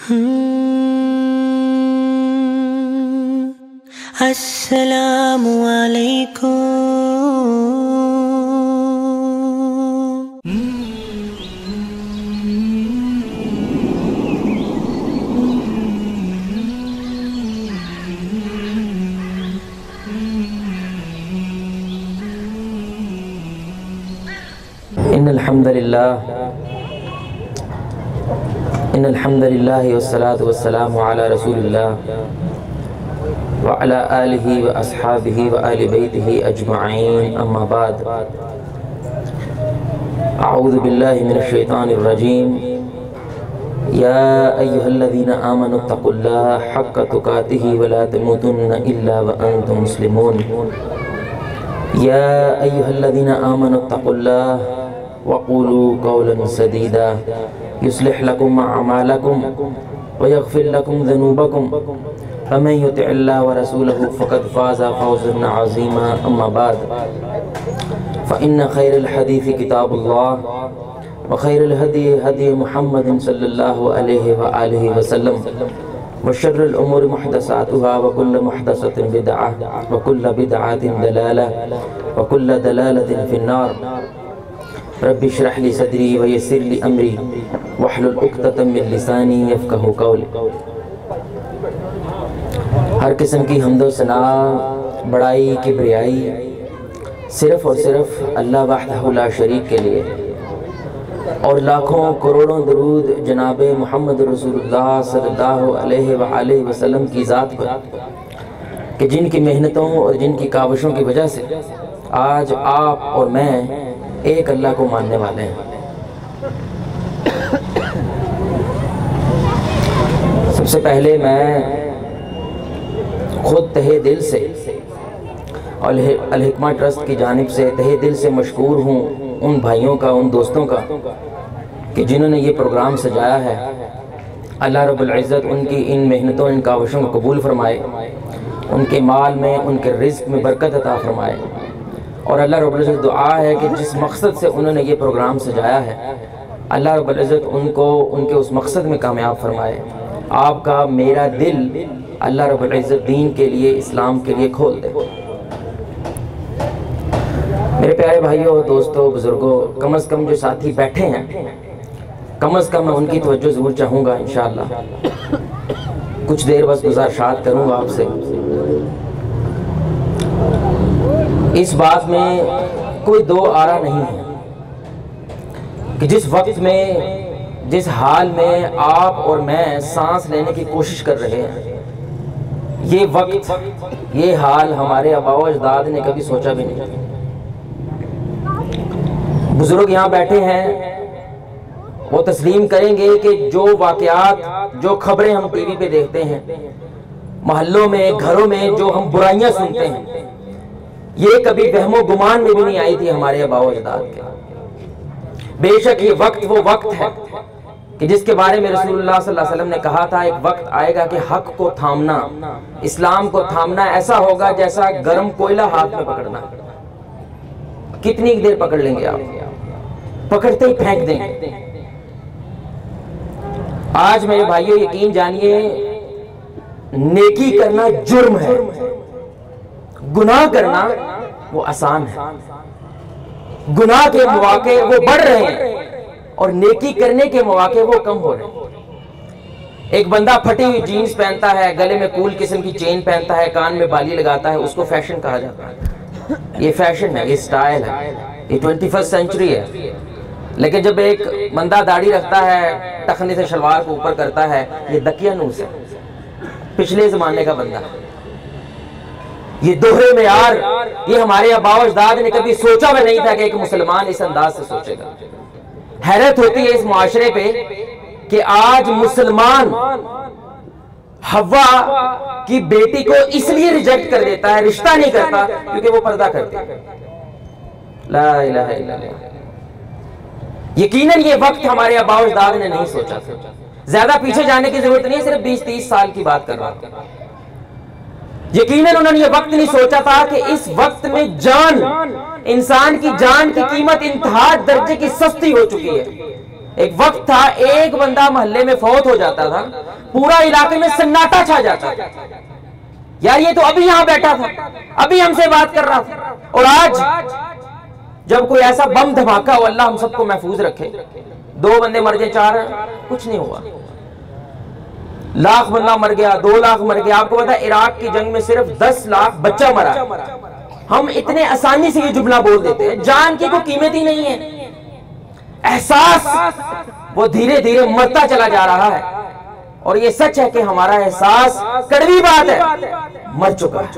अस्सलामु अलैकुम। इन्नल हम्दुलिल्लाह वस्सलातु वस्सलामु अला रसूलिल्लाह व अला आलिहि व अस्हाबिहि व आलि बैतिहि अजमईन, अम्मा बाद। अऊज़ु बिल्लाहि मिनश शैतानिर रजीम। या अय्युहल्लज़ीना आमनुत्तक़ुल्लाह हक़्क़ तुक़ातिहि व ला तमूतुन्ना इल्ला व अंतुम मुस्लिमून। या अय्युहल्लज़ीना आमनुत्तक़ुल्लाह वक़ूलू क़ौलन सदीदा युस्लिह लकुम अअमालकुम व यग़फ़िर लकुम ज़ुनूबकुम फमन युति'िल्लाह व रसूलहु फ़क़द फ़ाज़ फ़ौज़न अज़ीमा, अम्मा बाद। फ़इन्न ख़ैरल हदीस किताबुल्लाह व ख़ैरल हदी हदी मुहम्मदिन सल्लल्लाहु अलैहि व आलिहि वसल्लम व शर्रुल उमूरि मुहदसातुहा व कुल्लु मुहदसतिन बिदअह व कुल्लु बिदअतिन दलालह व कुल्लु दलालतिन फिन्नार। रब्बि इश्रह ली सदरी व यस्सिर ली अमरी वहलुल उक़दतम मिन लिसानी यफ़क़हू क़ौली। हर किस्म की हम्दो सना, बड़ाई, किब्रियाई सिर्फ़ और सिर्फ़ अल्लाह वहदहू ला शरीक के लिए, और लाखों करोड़ों दरूद जनाबे मोहम्मद रसूलुल्लाह सल्लल्लाहु अलैहि व आलिहि वसल्लम की ज़ात पर, कि जिनकी मेहनतों और जिनकी काविशों की वजह से आज आप और मैं एक अल्लाह को मानने वाले हैं। सबसे पहले मैं खुद तहे दिल से और अल हिकमा ट्रस्ट की जानिब से तहे दिल से मशकूर हूँ उन भाइयों का, उन दोस्तों का, कि जिन्होंने ये प्रोग्राम सजाया है। अल्लाह रब्बुल इज़्ज़त उनकी इन मेहनतों, इन काविशों को कबूल फरमाए, उनके माल में, उनके रिज़्क़ में बरकत अता फरमाए। और अल्लाह रब्बुल इज़्ज़त दुआ है कि जिस मकसद से उन्होंने ये प्रोग्राम सजाया है, अल्लाह रब्बुल इज़्ज़त उनको उनके उस मकसद में कामयाब फरमाए। आपका मेरा दिल अल्लाह रब्बुल इज़्ज़त दीन के लिए, इस्लाम के लिए खोल दे। मेरे प्यारे भाइयों, दोस्तों, बुज़ुर्गों, कम अज़ कम जो साथी बैठे हैं, कम अज़ कम मैं उनकी तवज्जो ज़रूर चाहूँगा। इंशाअल्लाह कुछ देर बस गुज़ारिशात करूँगा आपसे। इस बात में कोई दो आरा नहीं है कि जिस वक्त में, जिस हाल में आप और मैं सांस लेने की कोशिश कर रहे हैं, ये वक्त, ये हाल हमारे आबा व अजदाद ने कभी सोचा भी नहीं। बुजुर्ग यहाँ बैठे हैं, वो तस्लीम करेंगे कि जो वाक़यात, जो खबरें हम टीवी पे देखते हैं, मोहल्लों में, घरों में जो हम बुराइयां सुनते हैं, ये कभी वहमो गुमान में भी नहीं आई थी हमारे आबा व अजदाद के। बेशक ये वक्त वो वक्त है कि जिसके बारे में रसूलुल्लाह सल्लल्लाहु अलैहि वसल्लम ने कहा था, एक वक्त आएगा कि हक को थामना, इस्लाम को थामना ऐसा होगा जैसा गर्म कोयला हाथ में पकड़ना। कितनी देर पकड़ लेंगे आप? पकड़ते ही फेंक देंगे। आज मेरे भाइयों, यकीन जानिए, नेकी करना जुर्म है, गुनाह करना वो आसान है। गुनाह के मौके वो बढ़ रहे हैं और नेकी करने के मौके वो कम हो रहे हैं। एक बंदा फटी हुई जीन्स पहनता है, गले में कूल किस्म की चेन पहनता है, कान में बाली लगाता है, उसको फैशन कहा जाता है। ये फैशन है, ये स्टाइल है, ये 21st सेंचुरी है। लेकिन जब एक बंदा दाढ़ी रखता है, टखने से शलवार को ऊपर करता है, ये दकियानूस है, पिछले जमाने का बंदा। ये दोहरे में यार, ये हमारे आबा व अजदाद ने कभी सोचा भी नहीं था कि एक मुसलमान इस अंदाज से सोचेगा। हैरत होती है इस मुआशरे पे कि आज मुसलमान हवा की बेटी को इसलिए रिजेक्ट कर देता है, रिश्ता नहीं करता, क्योंकि वो पर्दा करती है। ला इलाहा इल्लल्लाह। यकीनन ये वक्त हमारे आबा व अजदाद ने नहीं सोचा था। ज्यादा पीछे जाने की जरूरत नहीं है, सिर्फ 20-30 साल की बात कर रहा हूं। यकीनन उन्होंने ये वक्त नहीं सोचा था कि इस वक्त में जान, इंसान की जान की कीमत इंतहा दर्जे की सस्ती हो चुकी है। एक वक्त था एक बंदा मोहल्ले में फौत हो जाता था, पूरा इलाके में सन्नाटा छा जाता था। यार ये तो अभी यहां बैठा था, अभी हमसे बात कर रहा था। और आज जब कोई ऐसा बम धमाका हो, अल्लाह हम सबको महफूज रखे, 2 बंदे मर गए, 4 कुछ नहीं हुआ, लाख बंदा मर गया, 2 लाख मर गया। आपको पता है इराक की जंग में सिर्फ 10 लाख बच्चा मरा। हम इतने आसानी से ये जुमला बोल देते हैं, जान की कोई कीमत ही नहीं है। एहसास वो धीरे धीरे मरता चला जा रहा है। और ये सच है कि हमारा एहसास, कड़वी बात है, मर चुका है।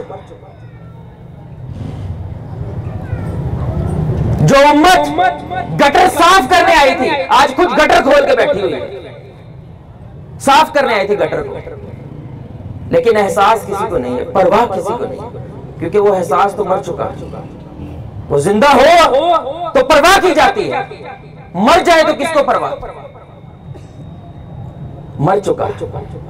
जो उम्मत गटर साफ करने आई थी, आज खुद गटर खोल के बैठी हुई है। साफ करने आई थी गटर को, लेकिन एहसास किसी को नहीं है, परवाह किसी को नहीं है, क्योंकि वो एहसास तो मर चुका है। वो जिंदा हो तो परवाह की जाती है, मर जाए तो किसको परवाह। मर चुका है।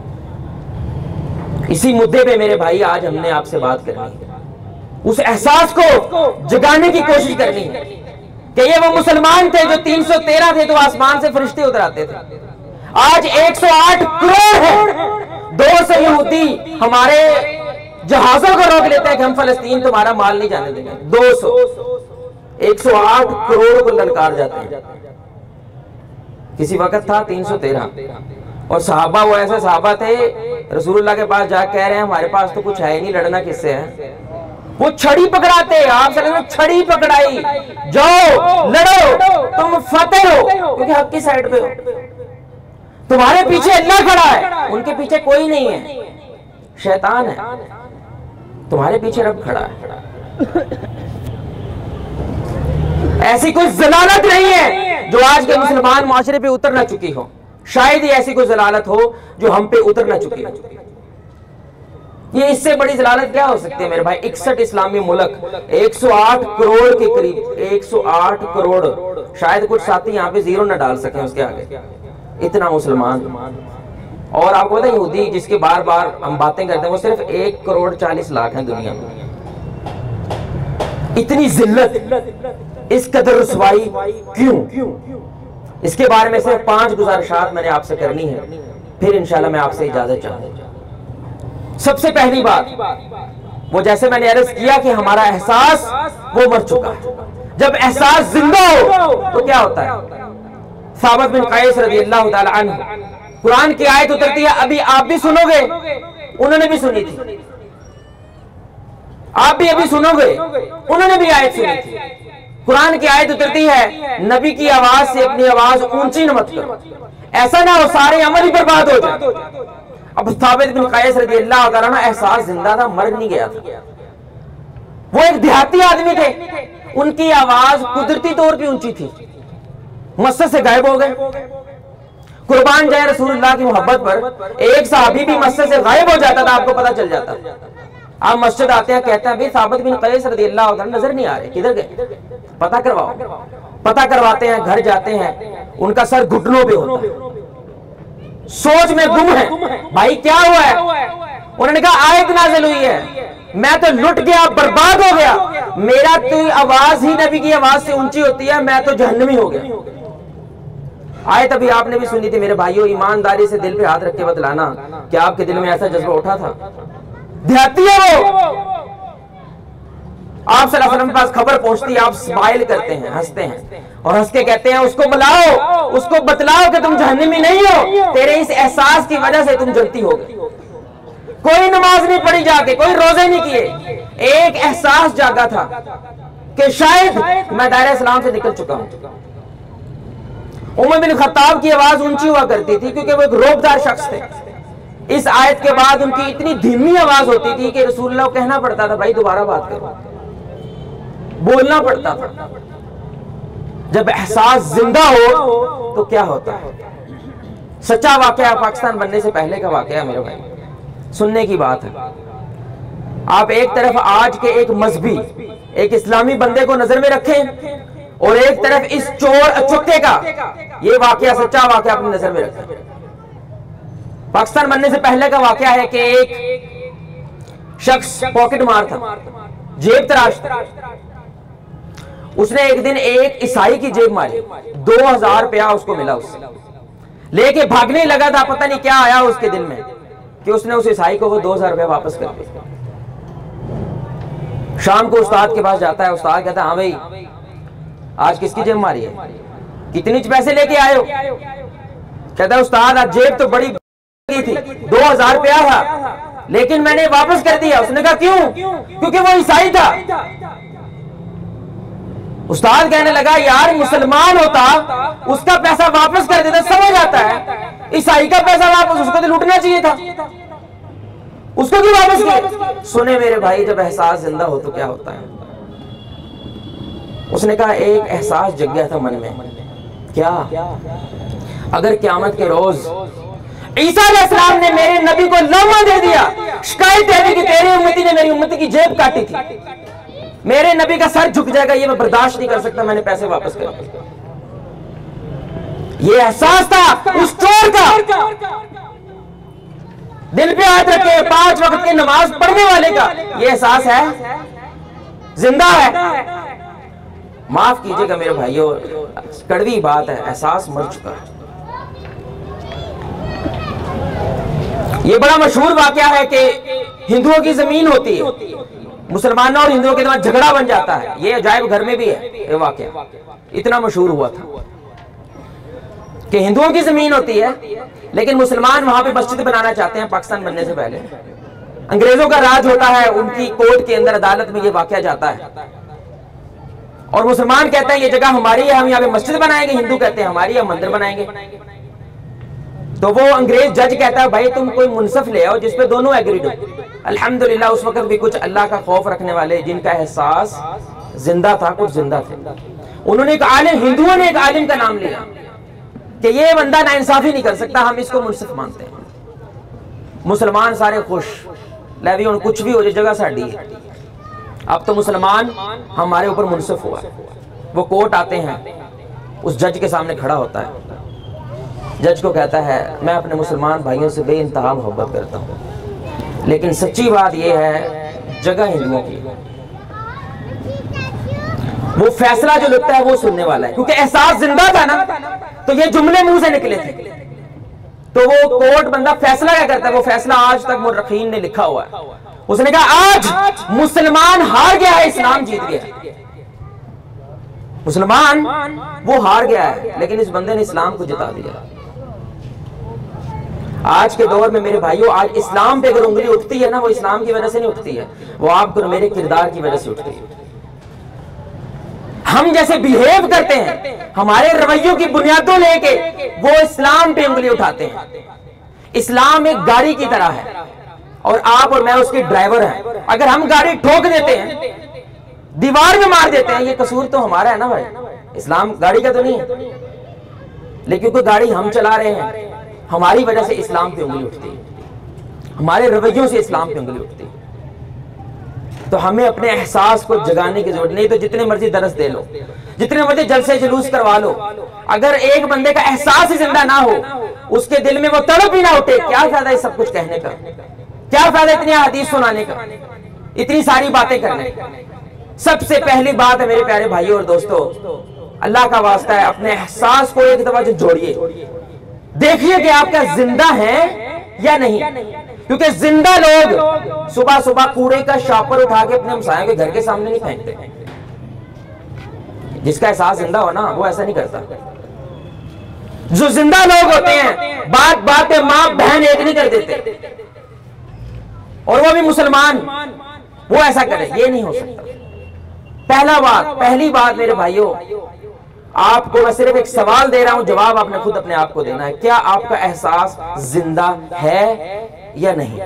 इसी मुद्दे पे मेरे भाई आज हमने आपसे बात करनी है, उस एहसास को जगाने की कोशिश करनी है कि ये वो मुसलमान थे जो 313 थे तो आसमान से फरिश्ते उतराते थे। आज 108 करोड़ है। 200 यहूदी हमारे जहाजों को रोक लेते हैं कि हम फलस्तीन तुम्हारा माल नहीं जाने देंगे। 200 108 करोड़ को ललकार जाते हैं। किसी वक्त था 313। और सहाबा वो ऐसे सहाबा थे, रसूलुल्लाह के पास जाकर कह रहे हैं हमारे पास तो कुछ है ही नहीं, लड़ना किससे है। वो छड़ी पकड़ाते, आप छड़ी पकड़ाई, जाओ लड़ो, तुम फतेह हो, क्योंकि हक की साइड पे हो। तुम्हारे पीछे अल्लाह खड़ा है, उनके पीछे कोई नहीं है, शैतान है। तुम्हारे पीछे रब खड़ा है। ऐसी कोई जलालत नहीं है जो आज के मुसलमान माशरे पे उतर ना चुकी हो। शायद ही ऐसी कोई जलालत हो जो हम पे उतर ना चुकी हो। ये इससे बड़ी जलालत क्या हो सकती है मेरे भाई। 61 इस्लामी मुल्क, 108 करोड़ के करीब, 108 करोड़, शायद कुछ साथी यहाँ पे जीरो ना डाल सके उसके आगे, इतना मुसलमान। और आपको पता है यहूदी जिसके बार बार हम बातें करते हैं वो सिर्फ 1 करोड़ 40 लाख हैं दुनिया में। इतनी जिल्लत, इस कदर रुसवाई क्यों? इसके बारे में सिर्फ 5 गुजारिशात मैंने आपसे करनी है, फिर इंशाल्लाह मैं आपसे इजाजत चाहूंगा। सबसे पहली बात, वो जैसे मैंने अर्ज किया कि हमारा एहसास वो मर चुका है। जब एहसास जिंदा हो तो क्या होता है। साबित बिन कैस रज़ियल्लाहु ताला अन्हु, कुरान की आयत उतरती है, अभी आप भी सुनोगे, उन्होंने भी सुनी थी, आप भी अभी सुनोगे, उन्होंने भी आयत सुनी थी। कुरान की आयत उतरती है, नबी की आवाज से अपनी आवाज ऊंची न मत करो, ऐसा ना हो सारे अमल ही बर्बाद हो जाए। अब साबित बिन कैस रज़ियल्लाहु ताला अन्हु एहसास जिंदा था, मर नहीं गया था। वो एक देहाती आदमी थे, उनकी आवाज कुदरती तौर पे ऊंची थी, मस्जिद से गायब हो गए। कुर्बान जाए रसूलुल्लाह की मोहब्बत पर, एक सहाबी भी मस्जिद से गायब हो जाता था, आपको पता चल जाता। आप मस्जिद आते हैं, कहते हैं भाई साबित बिन कैस रज़ियल्लाहु ताला नजर नहीं आ रहे, किधर गए, पता करवाओ। पता करवाते हैं, घर जाते हैं, उनका सर घुटनों पे होता है, सोच में गुम है, भाई क्या हुआ है। उन्होंने कहा आयत नाज़िल हुई है, मैं तो लुट गया, बर्बाद हो गया, मेरा तो आवाज ही नबी की आवाज से ऊंची होती है, मैं तो जहन्नमी हो गया। आयत अभी आपने भी सुनी थी मेरे भाइयों, ईमानदारी से दिल पे हाथ रख के बतलाना क्या आपके दिल में ऐसा जज्बा उठा था। देहाती है वो, आप सल्लल्लाहु अलैहि वसल्लम के पास खबर पहुंचती है, आप स्माइल करते हैं, हंसते हैं और हंस के कहते हैं उसको बुलाओ, उसको बतलाओ कि तुम जहन्नमी नहीं हो, तेरे इस एहसास की वजह से तुम जलती हो गई। कोई नमाज नहीं पढ़ी जाके, कोई रोजे नहीं किए, एक एहसास जागा था कि शायद मैं दायरा इस्लाम से निकल चुका हूं। उमर बिन खत्ताब की आवाज ऊंची हुआ करती थी क्योंकि वो एक रोबदार शख्स थे। इस आयत के बाद उनकी इतनी धीमी आवाज होती थी कि रसूलुल्लाह को कहना पड़ता था भाई दोबारा बात करो, बोलना पड़ता था। जब एहसास जिंदा हो तो क्या होता है। सच्चा वाकया पाकिस्तान बनने से पहले का वाकया मेरे भाई, सुनने की बात है। आप एक तरफ आज के एक मजहबी, एक इस्लामी बंदे को नजर में रखें और एक तरफ इस चोर अचुक्के का ये वाकया, सच्चा वाकया अपनी नजर में रखें। पाकिस्तान बनने से पहले का वाकया है कि एक शख्स पॉकेट मार था, जेब तराश था, उसने एक दिन एक ईसाई की जेब मारी, 2000 रुपया उसको मिला, उससे लेके भागने लगा था। पता नहीं क्या आया उसके दिल में कि उसने उस ईसाई को वो 2000 रुपया वापस कर दिया। शाम को उस्ताद के पास जाता है, उस्ताद कहता है हाँ भाई आज किसकी जेब मारी है, कितनी पैसे लेके आए हो? कहता है उस्ताद आज जेब तो बड़ी थी, 2000 रुपया था लेकिन मैंने वापस कर दिया। उसने कहा क्यों? क्योंकि वो ईसाई था। उस्ताद कहने लगा यार मुसलमान होता उसका पैसा वापस कर देता, समझ आता है, ईसाई का पैसा वापस उसको तो लूटना चाहिए था, उसको क्यों वापस किया? सुने मेरे भाई, जब एहसास जिंदा हो तो क्या होता है। उसने कहा एक एहसास जग गया था मन में, क्या? अगर क़यामत के रोज ईसा अलैहिस्सलाम ने मेरे नबी को लम्हा दे दिया, शिकायत दे दी कि तेरी उम्मती ने मेरी उम्मती की जेब काटी थी, मेरे नबी का सर झुक जाएगा, ये मैं बर्दाश्त नहीं कर सकता, मैंने पैसे वापस कर दिए। ये एहसास था उस चोर का, दिल पे हाथ रखे 5 वक्त की नमाज पढ़ने वाले का। ये एहसास है, जिंदा है। माफ कीजिएगा मेरे भाइयों, कड़वी बात है, एहसास मर चुका है। ये बड़ा मशहूर वाकया है कि हिंदुओं की जमीन होती है, मुसलमानों और हिंदुओं के दरमियान झगड़ा बन जाता है। ये अजायब घर में भी है, ये वाकया इतना मशहूर हुआ था कि हिंदुओं की जमीन होती है लेकिन मुसलमान वहां पे मस्जिद बनाना चाहते हैं। पाकिस्तान बनने से पहले अंग्रेजों का राज होता है, उनकी कोर्ट के अंदर अदालत में ये वाकया जाता है और मुसलमान कहते हैं ये जगह हमारी है, हम यहाँ पे मस्जिद बनाएंगे। हिंदू कहते हैं हमारी है, मंदिर बनाएंगे। तो वो अंग्रेज जज कहता है भाई तुम कोई मुनसफ ले आओ जिसपे दोनों एग्रीड हो। अल्हम्दुलिल्लाह उस वक्त भी कुछ अल्लाह का खौफ रखने वाले जिनका एहसास जिंदा था, कुछ जिंदा थे, उन्होंने एक आलिम, हिंदुओं ने एक आलिम का नाम लिया कि ये बंदा नाइंसाफी नहीं कर सकता, हम इसको मुनसिफ मानते हैं। मुसलमान सारे खुश, ले भी हुण कुछ भी हो जाए जगह साडी है, अब तो मुसलमान हमारे ऊपर मुनसिफ हुआ है। वो कोर्ट आते हैं, उस जज के सामने खड़ा होता है, जज को कहता है मैं अपने मुसलमान भाइयों से बेइंतहा मोहब्बत करता हूँ लेकिन सच्ची बात यह है जगह हिंदुओं की। वो फैसला जो लगता है वो सुनने वाला है, क्योंकि एहसास जिंदा था ना, तो ये जुमले मुंह से निकले थे। तो वो कोर्ट बंदा फैसला क्या करता है? वो फैसला आज तक मुर्रखीन ने लिखा हुआ है। उसने कहा आज मुसलमान हार गया है, इस्लाम जीत गया। मुसलमान वो हार गया है लेकिन इस बंदे ने इस्लाम को जिता दिया। आज के दौर में मेरे भाइयों, आज इस्लाम पे अगर उंगली उठती है ना, वो इस्लाम की वजह से नहीं उठती है, वो आपको मेरे किरदार की वजह से उठती है। हम जैसे बिहेव करते हैं, हमारे रवैयों की बुनियादों लेके वो इस्लाम पे उंगली उठाते हैं। इस्लाम एक गाड़ी की तरह है और आप और मैं उसके ड्राइवर हैं। अगर हम गाड़ी ठोक देते हैं, दीवार में मार देते हैं, ये कसूर तो हमारा है ना भाई, इस्लाम गाड़ी का तो नहीं है। लेकिन क्योंकि गाड़ी हम चला रहे हैं, हमारी वजह से इस्लाम पे उंगली उठती है, हमारे रवैयों से इस्लाम पे उंगली उठती है। तो हमें अपने एहसास को जगाने की जरूरत नहीं। तो जितने मर्जी दरस दे लो, जितने मर्जी जलसे जुलूस करवा लो, अगर एक बंदे का एहसास ही जिंदा ना हो, उसके दिल में वो तड़प ही ना उठे, क्या फायदा इस सब कुछ कहने का? क्या फायदा इतनी हदीस सुनाने का, इतनी सारी बातें करने का? सबसे पहली बात है मेरे प्यारे भाइयों और दोस्तों, अल्लाह का वास्ता है, अपने एहसास को एक दफा जोड़िए, देखिए कि आप क्या जिंदा हैं या नहीं। क्योंकि जिंदा लोग सुबह सुबह कूड़े का शॉपर उठा के अपने हमसायों के घर के सामने नहीं फेंकते। जिसका एहसास जिंदा हो ना, वो ऐसा नहीं करता। जो जिंदा लोग होते हैं बात बात पे मां बहन एक नहीं कर देते, और वो भी मुसलमान, वो ऐसा करे, ये नहीं हो सकता। पहली बात मेरे भाइयों, आपको मैं सिर्फ एक सवाल दे रहा हूं, जवाब आपने खुद अपने आप को देना है। क्या आपका एहसास जिंदा है या नहीं?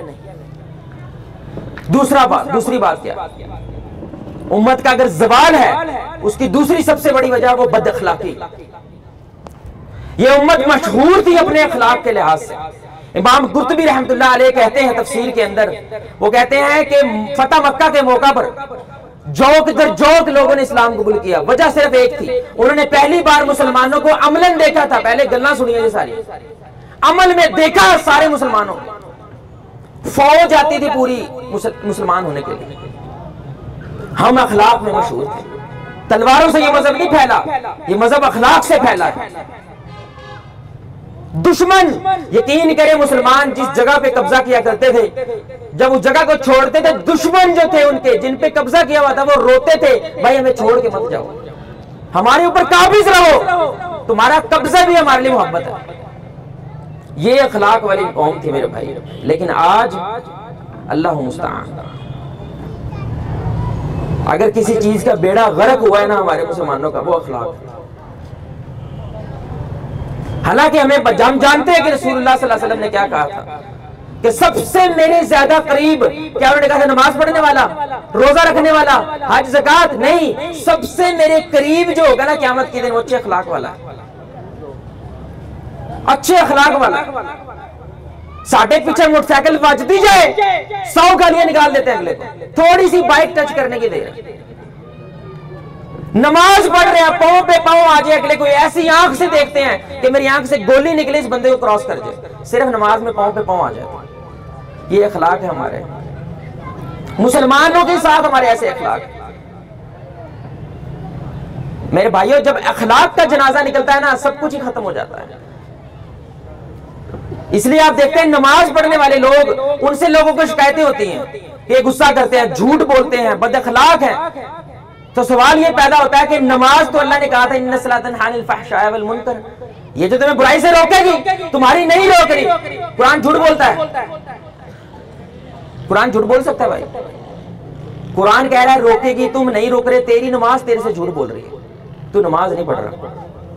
दूसरी बात क्या? उम्मत का अगर जवाल है, उसकी दूसरी सबसे बड़ी वजह वो बदअखलाकी। ये उम्मत मशहूर थी अपने अखलाक के लिहाज से। इमाम कुर्तुबी रहमतुल्लाह अलैह कहते हैं तफसीर के अंदर, वो कहते हैं कि फतह मक्का के मौका पर जोक दर जोक लोगों ने इस्लाम कबूल किया। वजह सिर्फ एक थी, उन्होंने पहली बार मुसलमानों को अमलन देखा था। पहले गल्ला सुनिए ये सारी, अमल में देखा सारे मुसलमानों को। फौज आती थी पूरी मुसलमान होने के लिए। हम अखलाक में मशहूर थे, तलवारों से ये मजहब नहीं फैला, ये मजहब अखलाक से फैला है। दुश्मन, यकीन करे मुसलमान जिस जगह पे कब्जा किया करते थे, जब उस जगह को छोड़ते थे, दुश्मन जो थे उनके जिन पे कब्जा किया हुआ था वो रोते थे, भाई हमें छोड़ के मत जाओ, हमारे ऊपर काबिज रहो, तुम्हारा कब्जा भी हमारे लिए मोहब्बत है। ये अखलाक वाली कौम थी मेरे भाई। लेकिन आज अल्लाह मुस्तआन, अगर किसी चीज का बेड़ा गर्क हुआ है ना हमारे मुसलमानों का, वो अखलाक। हालांकि हम जानते हैं कि रसूलुल्लाह सल्लल्लाहु अलैहि वसल्लम ने क्या कहा था कि सबसे मेरे ज्यादा करीब, क्या उन्होंने कहा था नमाज पढ़ने वाला, रोजा रखने वाला, हज ज़कात नहीं, सबसे मेरे करीब जो होगा ना क़यामत के दिन वो अच्छे अखलाक वाला है, अच्छे अखलाक वाला। साढ़े पीछे मोटरसाइकिल बजती जाए 100 गालियां निकाल देते हैं अगले को, थोड़ी सी बाइक टच करने की देर, नमाज पढ़ रहे हैं, पांव पे पांव आ जाए अगले को, ऐसी आंख से देखते हैं कि मेरी आंख से गोली निकले इस बंदे को क्रॉस कर जाए, सिर्फ नमाज में पांव पे पांव आ जाए। ये अखलाक है हमारे मुसलमानों के साथ, हमारे ऐसे अखलाक। मेरे भाइयों, जब अखलाक का जनाजा निकलता है ना, सब कुछ ही खत्म हो जाता है। इसलिए आप देखते हैं नमाज पढ़ने वाले लोग, उनसे लोगों को शिकायतें होती हैं कि गुस्सा करते हैं, झूठ बोलते हैं, बद अखलाक हैं। तो सवाल ये पैदा होता है कि नमाज तो अल्लाह ने कहा था इन्ना सलातन तन्हा अनिल फहशाइ वल मुनकर, ये जो तुम्हें बुराई से रोकेगी तुम्हारी नहीं रोक रही। कुरान झूठ बोलता है, कुरान झूठ बोल सकता है भाई? कुरान कह रहा है रोकेगी, तुम नहीं रोक रहे, तेरी नमाज तेरे से झूठ बोल रही है, तू नमाज नहीं पढ़ रहा।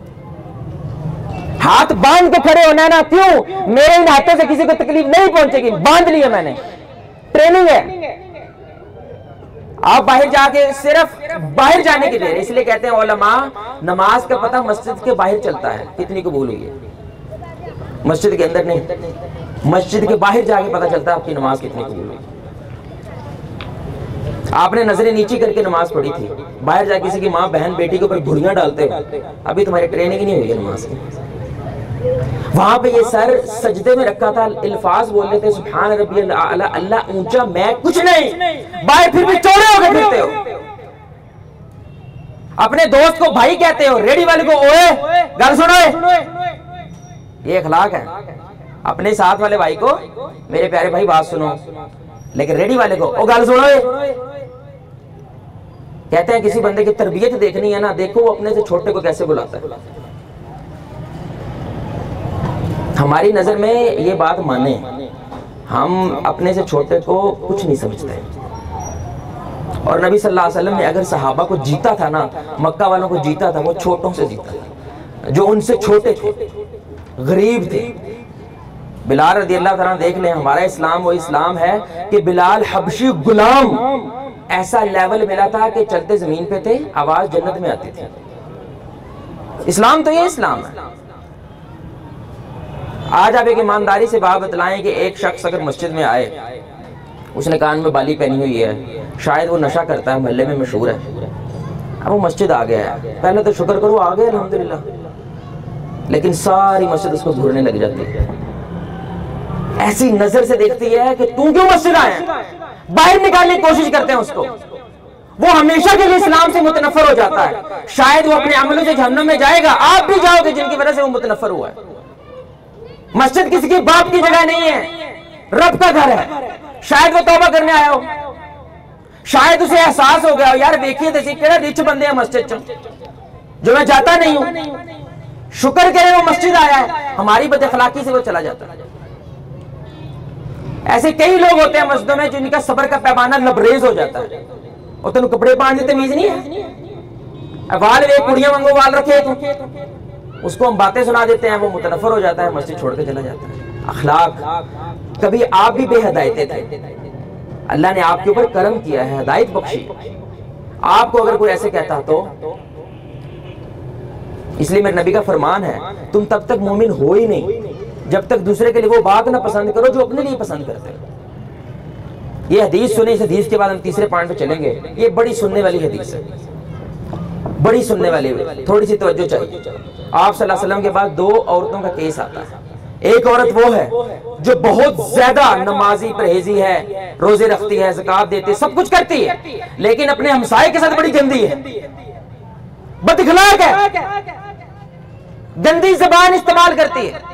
हाथ बांध के खड़े होना ना, क्यों? मेरे इन हाथों से किसी को तकलीफ नहीं पहुंचेगी, बांध लिया मैंने, ट्रेनिंग है। आप बाहर जाके सिर्फ बाहर जाने के लिए, इसलिए कहते हैं उलमा नमाज का पता मस्जिद के बाहर चलता है। कितनी कबूल हुई है? मस्जिद के अंदर नहीं, मस्जिद के बाहर जाके पता चलता है आपकी नमाज कितनी कबूल हुई। आपने नजरें नीची करके नमाज पढ़ी थी, बाहर जाके किसी की माँ बहन बेटी के ऊपर घुड़ियां डालते हो, अभी तुम्हारी ट्रेनिंग ही नहीं हुई है नमाज की। वहां पे ये सर सजदे में रखा था, अल्फाज बोल रहे थे सुभान रब्बियल आला, अल्लाह ऊंचा, मैं कुछ नहीं, बाहर फिर भी चौड़े होकर फिरते हो। अपने दोस्त को भाई कहते हो, रेडी वाले को ओए गल सुनो, ये अखलाक है। अपने साथ वाले भाई को मेरे प्यारे भाई बात सुनो, लेकिन रेडी वाले को ओ गल सुनो। कहते हैं किसी बंदे की तरबियत देखनी है ना, देखो वो अपने से छोटे को कैसे बुलाता है। हमारी नजर में ये बात माने, हम अपने से छोटे को कुछ नहीं समझते। और नबी सल्लल्लाहु अलैहि वसल्लम ने अगर सहाबा को जीता था ना, मक्का वालों को जीता था, वो छोटों से जीता था, जो उनसे छोटे थे, गरीब थे। बिलाल रज़ियल्लाहु अन्हु देख लें, हमारा इस्लाम वो इस्लाम है कि बिलाल हबशी गुलाम, ऐसा लेवल मिला था कि चलते जमीन पे थे, आवाज जन्नत में आती थी। इस्लाम तो ये इस्लाम है। आज आप एक ईमानदारी से बात बतलाएं कि एक शख्स अगर मस्जिद में आए, उसने कान में बाली पहनी हुई है, शायद वो नशा करता है, मोहल्ले में मशहूर है, अब वो मस्जिद आ गया है, पहले तो शुक्र करो आ गए अल्हम्दुलिल्लाह, लेकिन सारी मस्जिद उसको घूरने लग जाती है, ऐसी नजर से देखती है कि तू क्यों मस्जिद आया, बाहर निकालने की कोशिश करते हैं उसको। वो हमेशा के लिए इस्लाम से मुतनफर हो जाता है, शायद वो अपने अमलों से जहन्नम में जाएगा, आप भी जाओगे जिनकी वजह से वो मुतनफर हुआ है। मस्जिद किसी की बाप की जगह नहीं है, रब का घर है। शायद वो तौबा करने आया हो, शायद उसे एहसास हो गया हो, यार देखिए देखिए केड़ा रिच बंदे हैं मस्जिद जो मैं जाता नहीं हूं, शुक्र करे वो मस्जिद आया है, हमारी बदअखलाकी से वो चला जाता है। ऐसे कई लोग होते हैं मस्जिदों में जिनका सब्र का पैमाना लबरेज हो जाता है, और तेन कपड़े पहनने तमीज नहीं है, वाल वे कुड़ियां वांगू वाल रखे तो उसको हम बातें सुना देते हैं, वो मुतनफर हो जाता है, मस्जिद छोड़ के चला जाता है। अखलाक, कभी आप भी बेहदायते थे, अल्लाह ने आपके ऊपर करम किया है, हिदायत बख्शी, आपको अगर कोई ऐसे कहता तो, इसलिए मेरे नबी का फरमान है तुम तब तक मोमिन हो ही नहीं जब तक दूसरे के लिए वो बात ना पसंद करो जो अपने लिए पसंद करते हो। ये हदीस सुने, इस हदीस के बाद हम तीसरे पॉइंट पे चलेंगे। ये बड़ी सुनने वाली हदीस है, बड़ी सुनने वाली, थोड़ी सी तवज्जो चाहिए। आप सल्लल्लाहु अलैहि वसल्लम के बाद दो औरतों का केस आता है। एक औरत वो है जो बहुत ज्यादा नमाजी परहेजी है, रोजे रखती है, ज़कात देती है, सब कुछ करती है, लेकिन अपने हमसाये के साथ बड़ी गंदी है। बदअखलाक है, गंदी जबान इस्तेमाल करती है।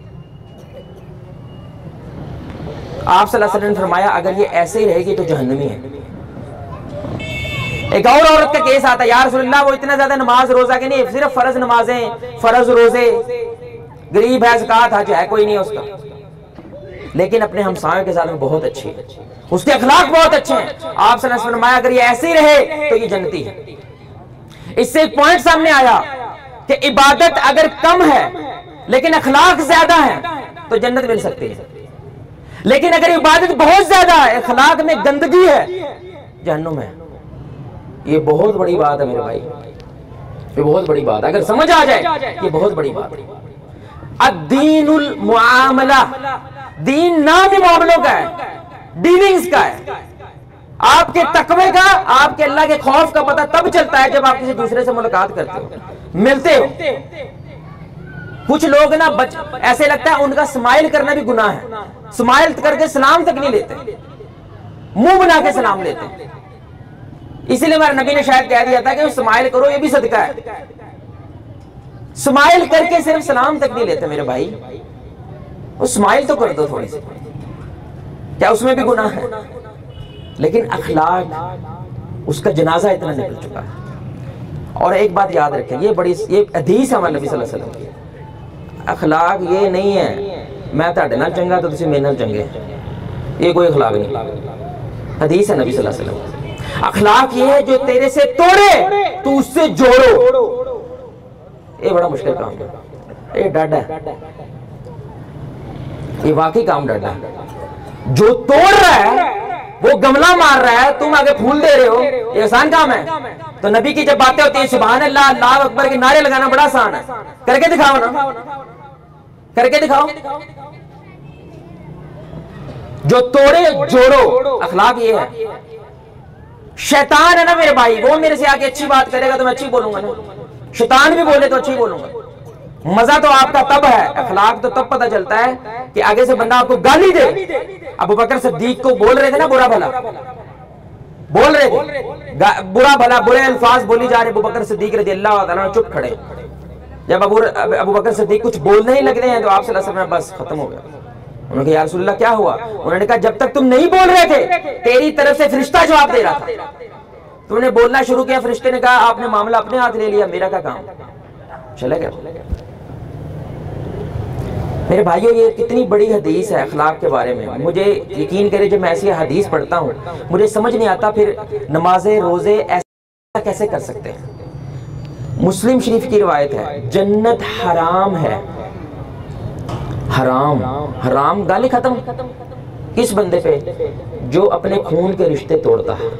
आप सल्लल्लाहु अलैहि वसल्लम ने फरमाया अगर ये ऐसे ही रहेगी तो जहन्नमी है। एक और औरत का केस आता है, या रसूलल्लाह वो इतना ज्यादा नमाज रोजा के नहीं, सिर्फ फर्ज नमाजें, फर्ज रोजे, गरीब है, ज़कात हज है, कोई नहीं है उसका, लेकिन अपने हमसायों के साथ में बहुत अच्छी है, उसके अखलाक बहुत अच्छे हैं। आप सल्लल्लाहु अलैहि वसल्लम ने फरमाया अगर ये ऐसे ही रहे तो ये जन्नती है। इससे एक पॉइंट सामने आया कि इबादत अगर कम है लेकिन अखलाक ज्यादा है तो जन्नत मिल सकती है, लेकिन अगर इबादत बहुत ज्यादा है, अखलाक में गंदगी है, जहन्नुम है। ये बहुत बड़ी बात है मेरे भाई, ये बहुत बड़ी बात, अगर समझ आ जाए ये बहुत बड़ी बात है। अद्दीनुल मुआमला, दीन नाम ही मामलों का है, डीलिंग्स का है। आपके तकवे का, आपके अल्लाह के खौफ का पता तब चलता है जब आप किसी दूसरे से मुलाकात करते हो, मिलते हो। कुछ लोग ना ऐसे लगता है उनका स्माइल करना भी गुनाह है, स्माइल करके सलाम तक नहीं लेते, मुंह बना के सलाम लेते हैं। इसीलिए हमारे नबी ने शायद कह दिया था कि स्माइल करो, ये भी सदका है। स्माइल करके सिर्फ सलाम तक नहीं लेते मेरे भाई, वो स्माइल तो कर दो थोड़ी सी, क्या उसमें भी गुनाह है? लेकिन अखलाक, उसका जनाजा इतना निकल चुका है। और एक बात याद रखें, ये बड़ी, ये हदीस है हमारे नबी सल्लल्लाहु अलैहि वसल्लम की। अखलाक ये नहीं है मैं ताड़े नाल चंगा तो तुसीं मेरे नाल चंगे, ये कोई अखलाक नहीं। हदीस है नबी सल्लल्लाहु अलैहि वसल्लम। अखलाक ये है जो तेरे से तोड़े तो उससे जोड़ो। ये बड़ा मुश्किल काम है, ये डर है, ये वाकई काम डर है। जो तोड़ रहा है वो गमला मार रहा है, तुम आगे फूल दे रहे हो, ये आसान काम है। तो नबी की जब बातें होती है सुभान अल्लाह, अल्लाह अकबर के नारे लगाना बड़ा आसान है, करके दिखाओ ना, करके दिखाओ। जो तोड़े जोड़ो, अखलाक ये है। शैतान है ना मेरे भाई, वो मेरे से आके अच्छी बात करेगा तो मैं अच्छी बोलूंगा ना, शैतान भी बोले तो अच्छी बोलूंगा। मजा तो आपका तब है, अखलाक तो तब पता चलता है कि आगे से बंदा आपको गाली दे। अबू बकर सिद्दीक को बोल रहे थे ना बुरा भला, बोल रहे थे बुरा भला, बुरे अल्फाज बोली जा रहे, अबू बकर सिद्दीक रज़ियल्लाहु ताला अन्हु चुप खड़े। जब अबू बकर सिद्दीक कुछ बोलने ही लग रहे हैं तो आप सल्लल्लाहु अलैहि वसल्लम बस खत्म हो गया। उन्होंने कहा या रसूलल्लाह क्या हुआ? उन्होंने कहा जब तक तुम नहीं बोल रहे थे तेरी तरफ से फरिश्ता जवाब दे रहा था, तुमने बोलना शुरू किया, फरिश्ते ने कहा आपने मामला अपने हाथ ले लिया, मेरा क्या काम, चले गया। मेरे भाइयों ये कितनी बड़ी हदीस है अखलाक के बारे में। मुझे यकीन करें जब मैं ऐसी हदीस पढ़ता हूँ मुझे समझ नहीं आता फिर नमाजें रोजे ऐसा कैसे कर सकते हैं। मुस्लिम शरीफ की रिवायत है जन्नत हराम है, हराम, हराम गाली खत्म किस बंदे पे? जो अपने खून के रिश्ते तोड़ता है,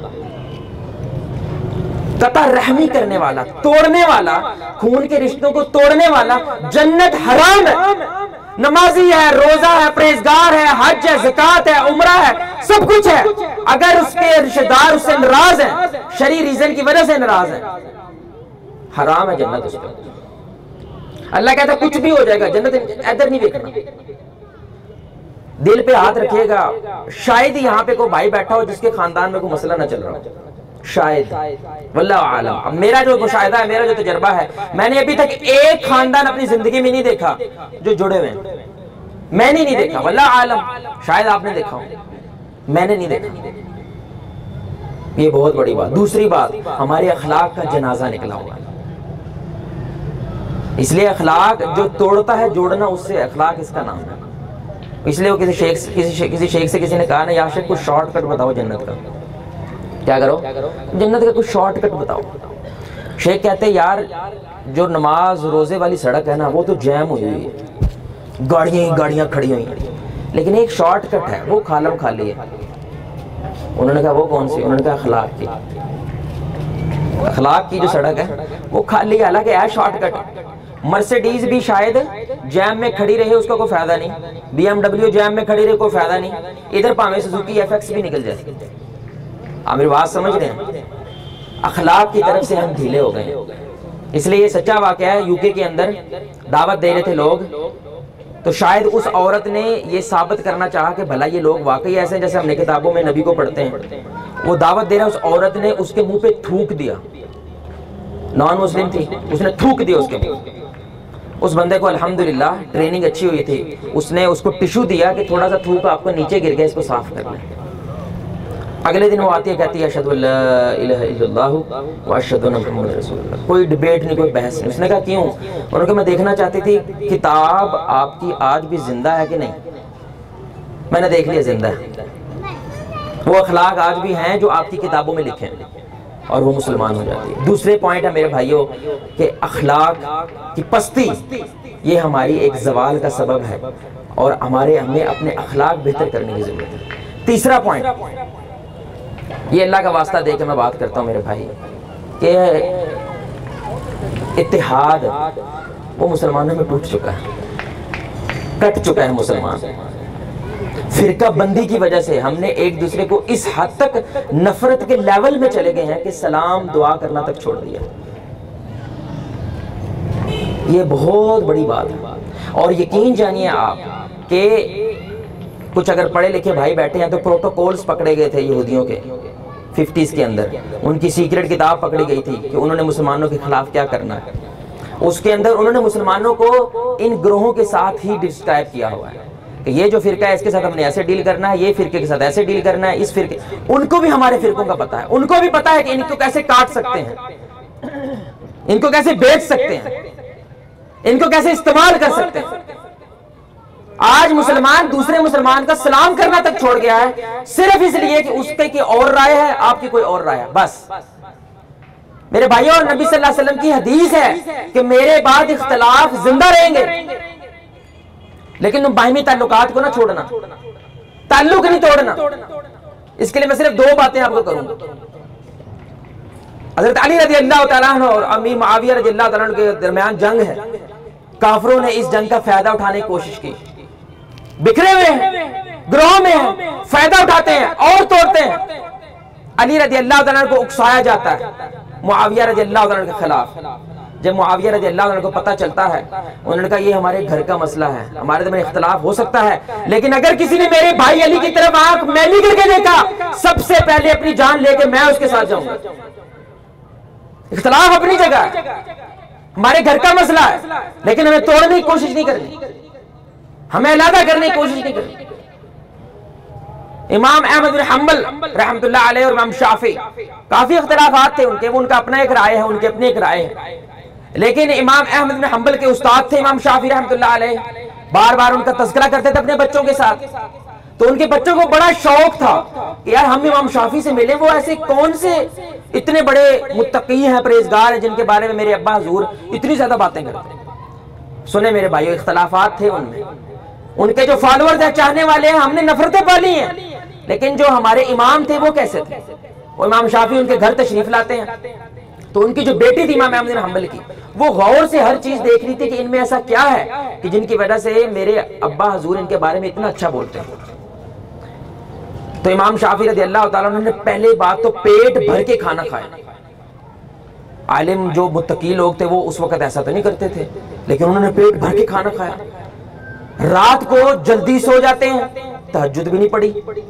कता रहमी करने वाला, तोड़ने वाला, खून के रिश्तों को तोड़ने वाला, जन्नत हराम है। नमाजी है, रोजा है, परहेजगार है, हज है, ज़कात है, उम्रा है, सब कुछ है, अगर उसके रिश्तेदार उससे नाराज हैं, शरई रीजन की वजह से नाराज हैं, हराम है जन्नत उस पर। अल्लाह कहता कुछ भी हो जाएगा, जन्नत इधर नहीं देखना। दिल पे हाथ रखिएगा, शायद यहाँ पे कोई भाई बैठा हो जिसके खानदान में कोई मसला ना चल रहा हो, शायद, वल्लाहु आलम। अब मेरा जो मुशाहिदा है, मेरा जो तजर्बा है, मैंने अभी तक एक खानदान अपनी जिंदगी में नहीं देखा जो जुड़े हुए हैं, मैंने नहीं देखा, वल्लाहु आलम, शायद आपने देखा हो, मैंने नहीं देखा। ये बहुत बड़ी बात। दूसरी बात, हमारे अखलाक का जनाजा निकला हुआ, इसलिए अखलाक जो तोड़ता है जोड़ना, उससे अखलाक इसका नाम है। इसलिए वो किसी शेख से किसी ने कहा ना, या शेख कुछ शॉर्टकट बताओ जन्नत का, क्या करो जन्नत का कुछ शॉर्टकट बताओ। शेख कहते हैं यार जो नमाज रोजे वाली सड़क है ना वो तो जैम हुई हुई है, गाड़ियां ही गाड़ियां खड़ी हुई, लेकिन एक शॉर्टकट है, वो खालम खाली है। उन्होंने कहा वो कौन सी? उन्होंने कहा अखलाक की, अखलाक की जो सड़क है वो खाली, हालांकि है शॉर्टकट। मर्सिडीज भी शायद जैम में खड़ी रहे उसका कोई फायदा नहीं, BMW जैम में खड़ी रहे कोई फायदा नहीं, इधर भावे सुजुकी FX भी निकल जाए। आप मेरी बात समझ रहे हैं? अखलाक की तरफ से हम ढीले हो गए। इसलिए ये सच्चा वाकया है, यूके के अंदर दावत दे रहे थे लोग, तो शायद उस औरत ने ये साबित करना चाहा कि भला ये लोग वाकई ऐसे जैसे हमने किताबों में नबी को पढ़ते हैं। वो दावत दे रहा है, उस औरत ने उसके मुंह पे थूक दिया, नॉन मुस्लिम थी, उसने थूक दिया उसके मुंह। उस बंदे को अल्हम्दुलिल्लाह ट्रेनिंग अच्छी हुई थी, उसने उसको टिश्यू दिया कि थोड़ा सा थूक आपको नीचे गिर गया, इसको साफ कर लें। अगले दिन वो आती है, कहती है अशहदु अल्ला इलाहा इल्लल्लाह व अशहदु अन्ना मुहम्मदुर रसूलुल्लाह। कोई डिबेट नहीं, कोई बहस नहीं। उसने कहा क्यों? उन्होंने कहा मैं देखना चाहती थी किताब आपकी आज भी जिंदा है कि नहीं। मैंने देख लिया जिंदा है, वो अखलाक आज भी हैं जो आपकी किताबों में लिखे हैं, और वो मुसलमान हो जाती है। दूसरे पॉइंट है मेरे भाइयों कि अखलाक की पस्ती ये हमारी एक जवाल का सबब है, और हमें अपने अखलाक बेहतर करने की जरूरत है। तीसरा पॉइंट, ये अल्लाह का वास्ता दे के मैं बात करता हूँ मेरे भाई, कि इत्तेहाद वो मुसलमानों में टूट चुका है, कट चुका है मुसलमान। फिरका बंदी की वजह से हमने एक दूसरे को इस हद तक नफरत के लेवल में चले गए हैं कि सलाम दुआ करना तक छोड़ दिया। ये बहुत बड़ी बात है, और यकीन जानिए आप कि कुछ अगर पढ़े लिखे भाई बैठे हैं तो प्रोटोकॉल्स पकड़े गए थे यहूदियों के 50s के अंदर, उनकी सीक्रेट किताब पकड़ी गई थी कि उन्होंने मुसलमानों के खिलाफ क्या करना है। उसके अंदर उन्होंने मुसलमानों को इन ग्रोहों के साथ ही डिस्क्राइब किया हुआ है कि ये जो फिरका है इसके साथ हमने ऐसे डील करना है, ये फिरके के साथ ऐसे डील करना है, इस फिरके। उनको भी हमारे फिरकों का पता है, उनको भी पता है कि इनको कैसे काट सकते हैं, इनको कैसे बेच सकते हैं, इनको कैसे इस्तेमाल कर सकते हैं। आज मुसलमान दूसरे मुसलमान का सलाम करना तक छोड़ गया है, सिर्फ इसलिए कि उसके की और राय है, आपकी कोई और राय है, बस। मेरे भाइयों, नबी सल्लल्लाहु अलैहि वसल्लम की हदीस है कि मेरे बाद इख्तिलाफ जिंदा रहेंगे, लेकिन तुम बाहिमी ताल्लुकात को ना छोड़ना, ताल्लुक नहीं तोड़ना। इसके लिए मैं सिर्फ दो बातें आपको करूंगा। हज़रत अली रज़ियल्लाहु तआला अन्हु और अमीर मुआविया रज़ियल्लाहु तआला अन्हु के दरमियान जंग है। काफिरों ने इस जंग का फायदा उठाने की कोशिश की, बिखरे हुए हैं, ग्रोह में हैं, फायदा उठाते हैं और तोड़ते हैं। अली रज़ियल्लाहु तआला अन्हु को उकसाया जाता है मुआविया रज़ियल्लाहु तआला अन्हु के खिलाफ। जब मुआविया रज़ियल्लाहु अन्हु को पता चलता है, उन्होंने कहा ये हमारे घर का मसला है, हमारे दरमियान इख्तिलाफ हो सकता है, लेकिन अगर किसी ने मेरे भाई अली की तरफ आंख मैली करके देखा, सबसे पहले अपनी जान लेके मैं उसके साथ जाऊंगा। इख्तिलाफ अपनी जगह है, हमारे घर का मसला है, लेकिन हमें तोड़ने की कोशिश नहीं करनी, हमें अलग करने की कोशिश नहीं करनी। इमाम अहमद बिन हंबल रहमतुल्लाह अलैह और इमाम शाफी, काफी इख्तिलाफात थे उनके, वो उनका अपना एक राय है, उनकी अपनी एक राय है, लेकिन इमाम अहमद बिन हंबल के उस्ताद थे इमाम शाफी रहमतुल्लाह अलैह, बार बार उनका तज़किरा करते थे अपने बच्चों के साथ। तो उनके बच्चों को बड़ा शौक था कि यार हम इमाम शाफी से मिले, वो ऐसे कौन से इतने बड़े मुत्तकी हैं, परहेजगार हैं, जिनके बारे में मेरे अब्बा हुजूर इतनी ज्यादा बातें करते। सुने मेरे भाइयों, इख्तिलाफात थे उनमें, उनके जो फॉलोअर्स हैं, चाहने वाले हैं, हमने नफरतें पाली हैं, लेकिन जो हमारे इमाम थे वो कैसे थे? वो इमाम शाफी उनके घर तशरीफ लाते हैं, तो उनकी जो बेटी थी इमाम अहमद बिन हंबल की, वो गौर से हर चीज देख रही थी कि इनमें ऐसा क्या है कि जिनकी वजह से मेरे अब्बा हुजूर इनके बारे में इतना अच्छा बोलते हैं। तो इमाम शाफी रज़ियल्लाहु ताला अन्हु ने पहले बात तो पेट भर के खाना खाया। आलिम जो मुत्तकी लोग थे वो उस वक्त ऐसा तो नहीं करते थे, लेकिन उन्होंने पेट भर के खाना खाया। रात को जल्दी सो जाते हैं, तहज्जुद भी नहीं पड़ी,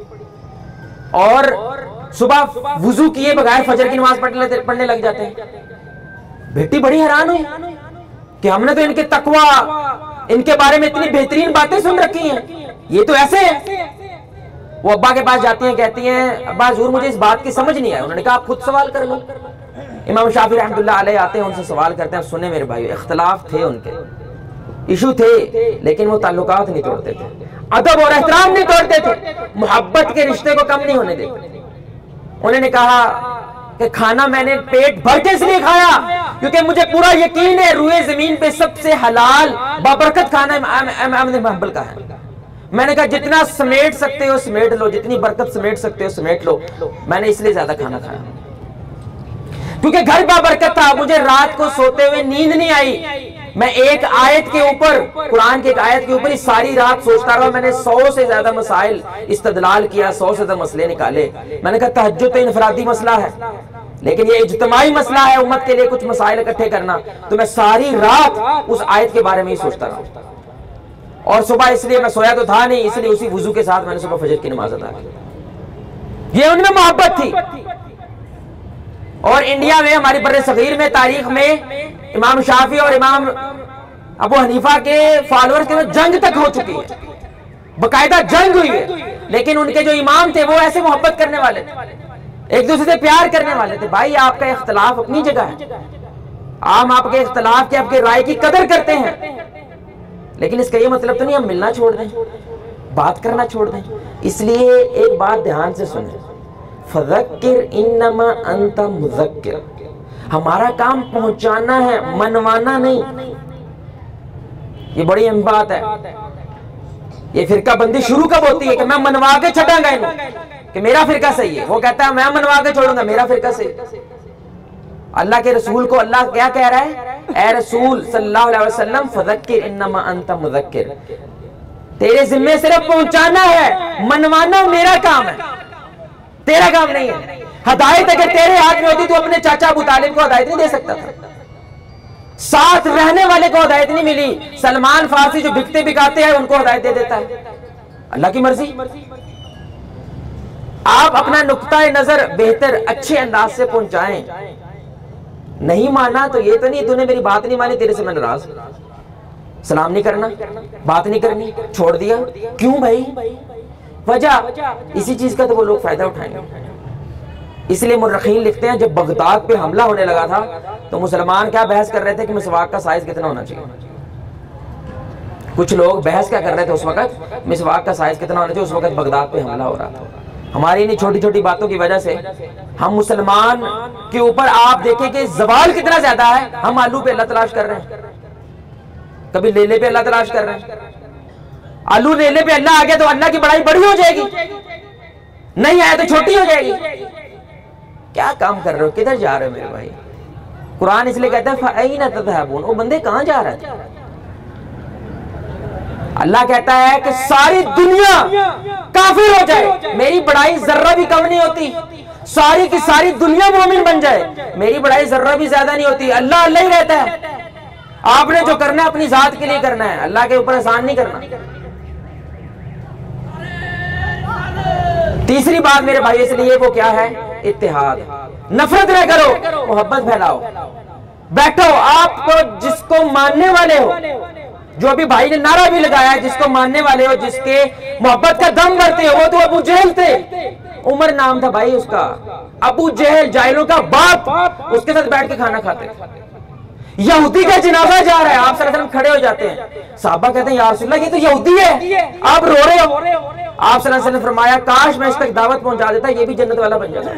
और सुबह वुजू किए बगैर फजर की नमाज पढ़ने लग जाते हैं। बेटी बड़ी हैरान हुई कि हमने तो इनके तकवा, इनके बारे में इतनी बेहतरीन बातें सुन रखी हैं, ये तो ऐसे है। वो अब्बा के पास जाती हैं, कहती हैं अब्बा हुजूर मुझे इस बात की समझ नहीं आई। उन्होंने कहा आप खुद सवाल कर लो। इमाम शाफी रहमतुल्लाह अलैह आते हैं, उनसे सवाल करते हैं। सुने मेरे भाई, इख्तिलाफ थे उनके, इशू थे, लेकिन वो ताल्लुकात नहीं तोड़ते थे, अदब और एहतराम नहीं तोड़ते थे, मोहब्बत के रिश्ते को कम नहीं होने देते। उन्होंने कहा कि खाना मैंने पेट भर के इसलिए खाया क्योंकि मुझे पूरा यकीन है रुए जमीन पे सबसे हलाल बाबरकत खाना अहमद बिन हंबल का है। मैंने कहा जितना समेट सकते हो समेट लो, जितनी बरकत समेट सकते हो समेट लो। मैंने इसलिए ज्यादा खाना खाया क्योंकि घर बाबरकत था, मुझे रात को सोते हुए नींद नहीं आई। मैं एक आयत के ऊपर, कुरान की एक आयत के ऊपर ही सारी रात सोचता रहा। मैंने 100 से ज्यादा मसाइल इस्तदलाल किया, 100 से ज्यादा मसले निकाले। मैंने कहा तहज्जुद तो इनफरादी मसला है, लेकिन ये इज्तिमाई मसला है, उम्मत के लिए कुछ मसाइल इकट्ठे करना। तो मैं सारी रात उस आयत के बारे में ही सोचता रहा, और सुबह इसलिए मैं सोया तो था नहीं, इसलिए उसी वुजू के साथ मैंने सुबह फजर की नमाज अदा की। ये उनमें मोहब्बत थी। और इंडिया में हमारी बर्रे सगीर में तारीख में इमाम शाफी और इमाम अबू हनीफा के फॉलोअर्स के जंग तक हो चुकी है, बकायदा जंग हुई है। लेकिन उनके जो इमाम थे वो ऐसे मोहब्बत करने वाले थे, एक दूसरे से प्यार करने वाले थे। भाई आपका इख्तलाफ अपनी जगह है, हम आपके इख्तलाफ के आपके राय की कदर करते हैं, लेकिन इसका ये मतलब तो नहीं हम मिलना छोड़ दें, बात करना छोड़ दें। इसलिए एक बात ध्यान से सुने, फज़क्किर इन्नमा अंता मुज़क्किर, हमारा काम पहुंचाना है, मनवाना नहीं। ये बड़ी अहम बात है। ये फिरका बंदी शुरू कब होती है कि मैं मनवा के छटांगा इन्हें कि मेरा फिरका सही है, वो कहता है मैं मनवा के छोड़ूंगा मेरा फिरका सही। अल्लाह के रसूल को अल्लाह क्या कह रहा है, ए रसूल सल्लल्लाहु अलैहि वसल्लम फज़क्किर इन्नमा अंता मुज़क्किर, तेरे जिम्मे सिर्फ पहुंचाना है, मनवाना मेरा काम है, तेरा काम नहीं है। हदायत अगर तेरे हाथ में होती तो अपने चाचा अबू तालिब को हदायत नहीं दे सकता था, साथ रहने वाले को हदायत नहीं मिली। सलमान फारसी जो बिकते बिकाते हैं उनको हदायत दे देता है, अल्लाह की मर्जी। आप अपना नुक्ता नजर बेहतर अच्छे अंदाज से पहुंचाएं। नहीं माना तो ये तो नहीं तूने मेरी बात नहीं मानी तेरे से मैं नाराज, सलाम नहीं करना, बात नहीं करनी, छोड़ दिया। क्यों भाई? वजह इसी चीज का तो वो लोग फायदा उठाएंगे। इसलिए मुर्रखीन लिखते हैं जब बगदाद पे हमला होने लगा था तो मुसलमान क्या बहस कर रहे थे कि मिसवाक का साइज कितना होना चाहिए। कुछ लोग बहस क्या कर रहे थे उस वक्त, मिसवाक का साइज कितना होना चाहिए। उस वक्त बगदाद पे हमला हो रहा था। हमारी इन्हीं छोटी छोटी बातों की वजह से हम मुसलमान के ऊपर आप देखें कि जवाल कितना ज्यादा है। हम आलू पे अल्लाह तलाश कर रहे हैं, कभी लेले पे अल्लाह तलाश कर रहे हैं। आलू लेले पे अल्लाह आ गया तो अल्लाह की बड़ाई बड़ी हो जाएगी, नहीं आया तो छोटी हो जाएगी। क्या काम कर रहे हो, किधर जा रहे हो मेरे भाई? कुरान इसलिए कहता है फ़अैन तज़हबून, वो बंदे कहां जा रहे थे। अल्लाह कहता है कि सारी दुनिया काफिर हो जाए, मेरी बड़ाई जर्रा भी कम नहीं होती। सारी की सारी दुनिया मोमिन बन जाए, मेरी बड़ाई जर्रा भी ज्यादा नहीं होती। अल्लाह अल्लाह ही रहता है। आपने जो करना है अपनी जात के लिए करना है, अल्लाह के ऊपर एहसान नहीं करना। तीसरी बात मेरे भाई इसलिए वो क्या है, इत्तेहाद। नफरत न करो, मोहब्बत फैलाओ। बैठो, आपको जिसको मानने वाले हो, जो अभी भाई ने नारा भी लगाया है, जिसको मानने वाले हो, जिसके मोहब्बत का दम भरते हो, वो तो अबू जहल थे। उमर नाम था भाई उसका, अबू जहल जाहिलों का बाप, उसके साथ बैठ के खाना खाते। यहूदी का जनाजा जा रहा है, आप सल्लल्लाहु अलैहि वसल्लम खड़े हो जाते हैं। साहबा कहते हैं या रसूलल्लाह ये तो यहूदी है, आप रो रहे हो। आप सल्लल्लाहु अलैहि वसल्लम ने फरमाया काश मैं इस तक दावत पहुंचा देता, ये भी जन्नत वाला बन जाता।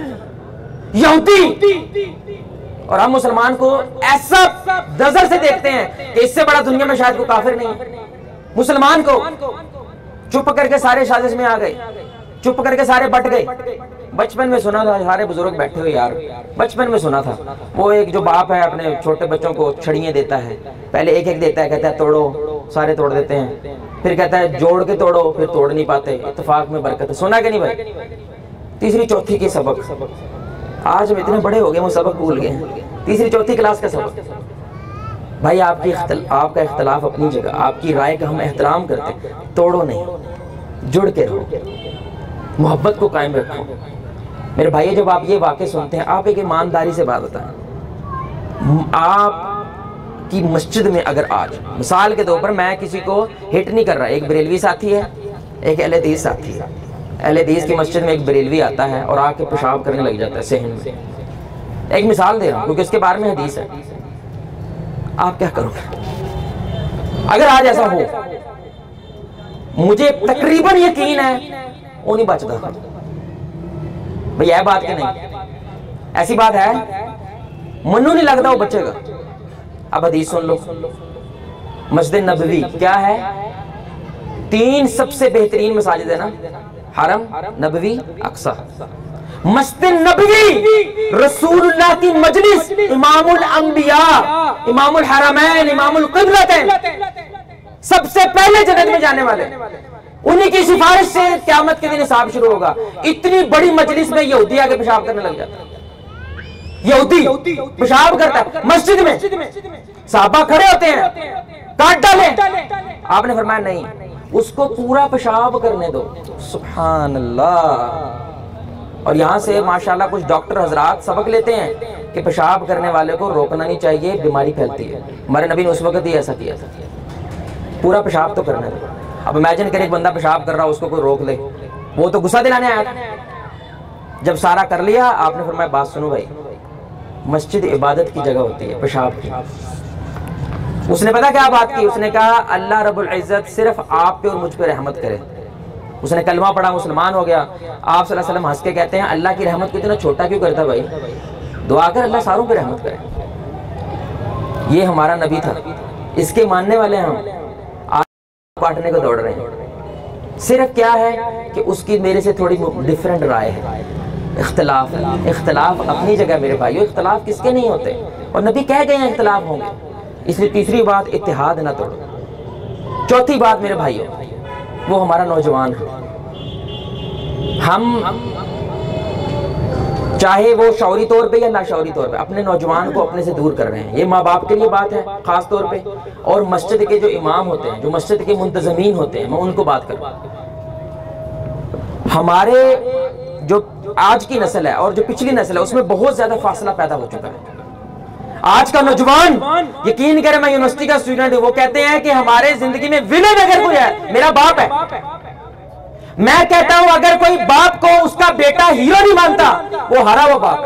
यहूदी। और हम मुसलमान को ऐसा नजर से देखते हैं कि इससे बड़ा दुनिया में शायद कोई काफिर नहीं। मुसलमान को चुप करके सारे साजिश में आ गए, चुप करके सारे बट गए। बचपन में सुना था, सारे बुजुर्ग बैठे हुए यार, बचपन में सुना था, वो एक जो बाप है अपने छोटे बच्चों को छड़ियाँ देता है। पहले एक एक देता है, कहता है तोड़ो, सारे तोड़ देते हैं। फिर कहता है जोड़ के तोड़ो, फिर तोड़ नहीं पाते। इत्तेफाक में बरकत है, सुना कि नहीं भाई? तीसरी चौथी की सबक, आज हम इतने बड़े हो गए वो सबक भूल गए। तीसरी चौथी क्लास का सबक। भाई आपका इख्तलाफ अपनी जगह, आपकी राय का हम एहतराम करते, तोड़ो नहीं, जुड़ के रहो, मोहब्बत को कायम रखो। मेरे भाई जब आप ये वाक़े सुनते हैं, आप एक ईमानदारी से बात बताएं। आप की मस्जिद में अगर आज मिसाल के तौर पर, मैं किसी को हिट नहीं कर रहा, एक बरेलवी साथी है, एक अहले हदीस साथी है। अहले हदीस की मस्जिद में एक बरेलवी आता है और आके पेशाब करने लग जाता है सहन में। एक मिसाल दे रहा हूँ क्योंकि उसके बारे में हदीस है। आप क्या करोगे अगर आज ऐसा हो? मुझे तकरीबन यकीन है वो नहीं बचता भाई। यह बात कि नहीं, ऐसी बात है, मनु नहीं लगता वो बचेगा। अब हदीस सुन लो, मस्जिद नबवी क्या है? 3 सबसे बेहतरीन मसाजिद है ना, हरम, नबवी, अक्सा। मस्जिद नबवी रसूलुल्लाह की मजलिस, इमामुल अंबिया, इमामुल हरमैन, इमामुल क़िबलतैन, सबसे पहले जन्नत में जाने वाले, उन्हीं की सिफारिश से क़यामत के दिन हिसाब शुरू होगा। इतनी बड़ी मजलिस में यहूदी आके पेशाब करने लग जाता है। यहूदी पेशाब करता है मस्जिद में, साहबा खड़े होते हैं, काट डाले। आपने फरमाया नहीं, उसको पूरा पेशाब करने दो। सुभान अल्लाह, और यहाँ से माशाल्लाह कुछ डॉक्टर हजरात सबक लेते हैं कि पेशाब करने वाले को रोकना नहीं चाहिए, बीमारी फैलती है। हमारे नबी ने उस वक्त ही ऐसा किया था, पूरा पेशाब तो करने दे। अब इमेजिन करें एक बंदा पेशाब कर रहा, उसको कोई रोक ले, वो तो गुस्सा दिलाने आया था। जब सारा कर लिया, आपने फरमाया बात सुनो भाई, मस्जिद इबादत की जगह होती है, पेशाब की। उसने पता क्या बात की, उसने कहा अल्लाह रब्बुल इज्जत सिर्फ आप पे और मुझ पे रहमत करे। उसने कलमा पढ़ा, मुसलमान हो गया। आप सल्लल्लाहु अलैहि वसल्लम हंस के कहते हैं अल्लाह की रहमत को इतना छोटा क्यों करता भाई, दुआ कर अल्लाह सारों पे रहमत करे। ये हमारा नबी था, इसके मानने वाले हम आज काटने को दौड़ रहे हैं। सिर्फ क्या है कि उसकी मेरे से थोड़ी डिफरेंट राय है, इख्तलाफ है। इख्तलाफ अपनी जगह मेरे भाइयों, इख्तलाफ किसके नहीं होते, और नबी कह गए हैं इख्तलाफ होंगे। इसलिए तीसरी बात, इत्तेहाद ना तोड़ो। चौथी बात मेरे भाइयों, वो हमारा नौजवान है। हम चाहे वो शौरी तौर पे या नाशौरी तौर पे अपने नौजवान को अपने से दूर कर रहे हैं। ये माँ बाप के लिए बात है खास तौर पे, और मस्जिद के जो इमाम होते हैं, जो मस्जिद के मुंतजमीन होते हैं, मैं उनको बात कर रहा हूं। हमारे जो आज की नस्ल है और जो पिछली नस्ल है, उसमें बहुत ज्यादा फासला पैदा हो चुका है। आज का नौजवान, यकीन करें, मैं यूनिवर्सिटी का स्टूडेंट हूं, वो कहते हैं कि हमारे जिंदगी में विलेन अगर कोई है, मेरा बाप है। मैं कहता हूं अगर कोई बाप को उसका बेटा हीरो नहीं मानता, वो हारा हुआ बाप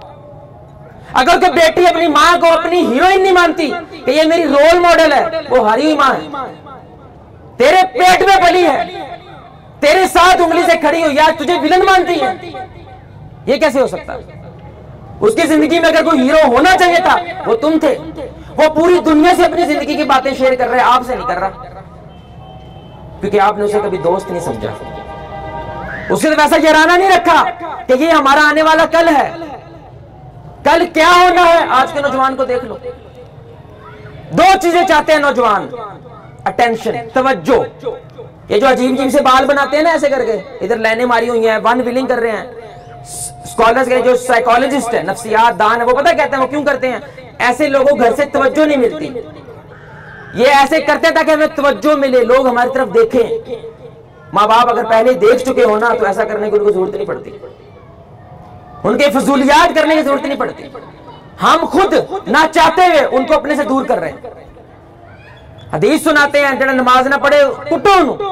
है। अगर कोई बेटी अपनी मां को अपनी हीरोइन नहीं मानती कि ये मेरी रोल मॉडल है, वो हारी हुई मां है। तेरे पेट में पली है, तेरे साथ उंगली से खड़ी हुई, यार तुझे विलन मानती है, ये कैसे हो सकता है? उसकी जिंदगी में अगर कोई हीरो होना चाहिए था, वो तुम थे। वो पूरी दुनिया से अपनी जिंदगी की बातें शेयर कर रहे हैं, आपसे नहीं कर रहा, क्योंकि आपने उसे कभी दोस्त नहीं समझा, उससे तो वैसा जराना नहीं रखा कि ये हमारा आने वाला कल है। कल क्या होना है आज के नौजवान को देख लो। दो चीजें चाहते हैं नौजवान, अटेंशन, तवज्जो। ये जो अजीब अजीब से बाल बनाते हैं ना ऐसे करके, इधर लाइनें मारी हुई हैं, वन व्हीलिंग कर रहे हैं। स्कॉलर्स के जो साइकोलॉजिस्ट है, नफ्सियात दान है, वो पता कहते हैं वो क्यों करते हैं? ऐसे लोगों घर से तवज्जो नहीं मिलती, ये ऐसे करते हैं ताकि हमें तवज्जो मिले, लोग हमारी तरफ देखें। माँ बाप अगर पहले देख चुके हो ना, तो ऐसा करने की उनको जरूरत नहीं पड़ती, उनके फजूलियात करने की जरूरत नहीं पड़ती। हम खुद ना चाहते हुए उनको अपने से दूर कर रहे हैं। हदीस सुनाते हैं, जरा नमाज ना पढ़े कुटो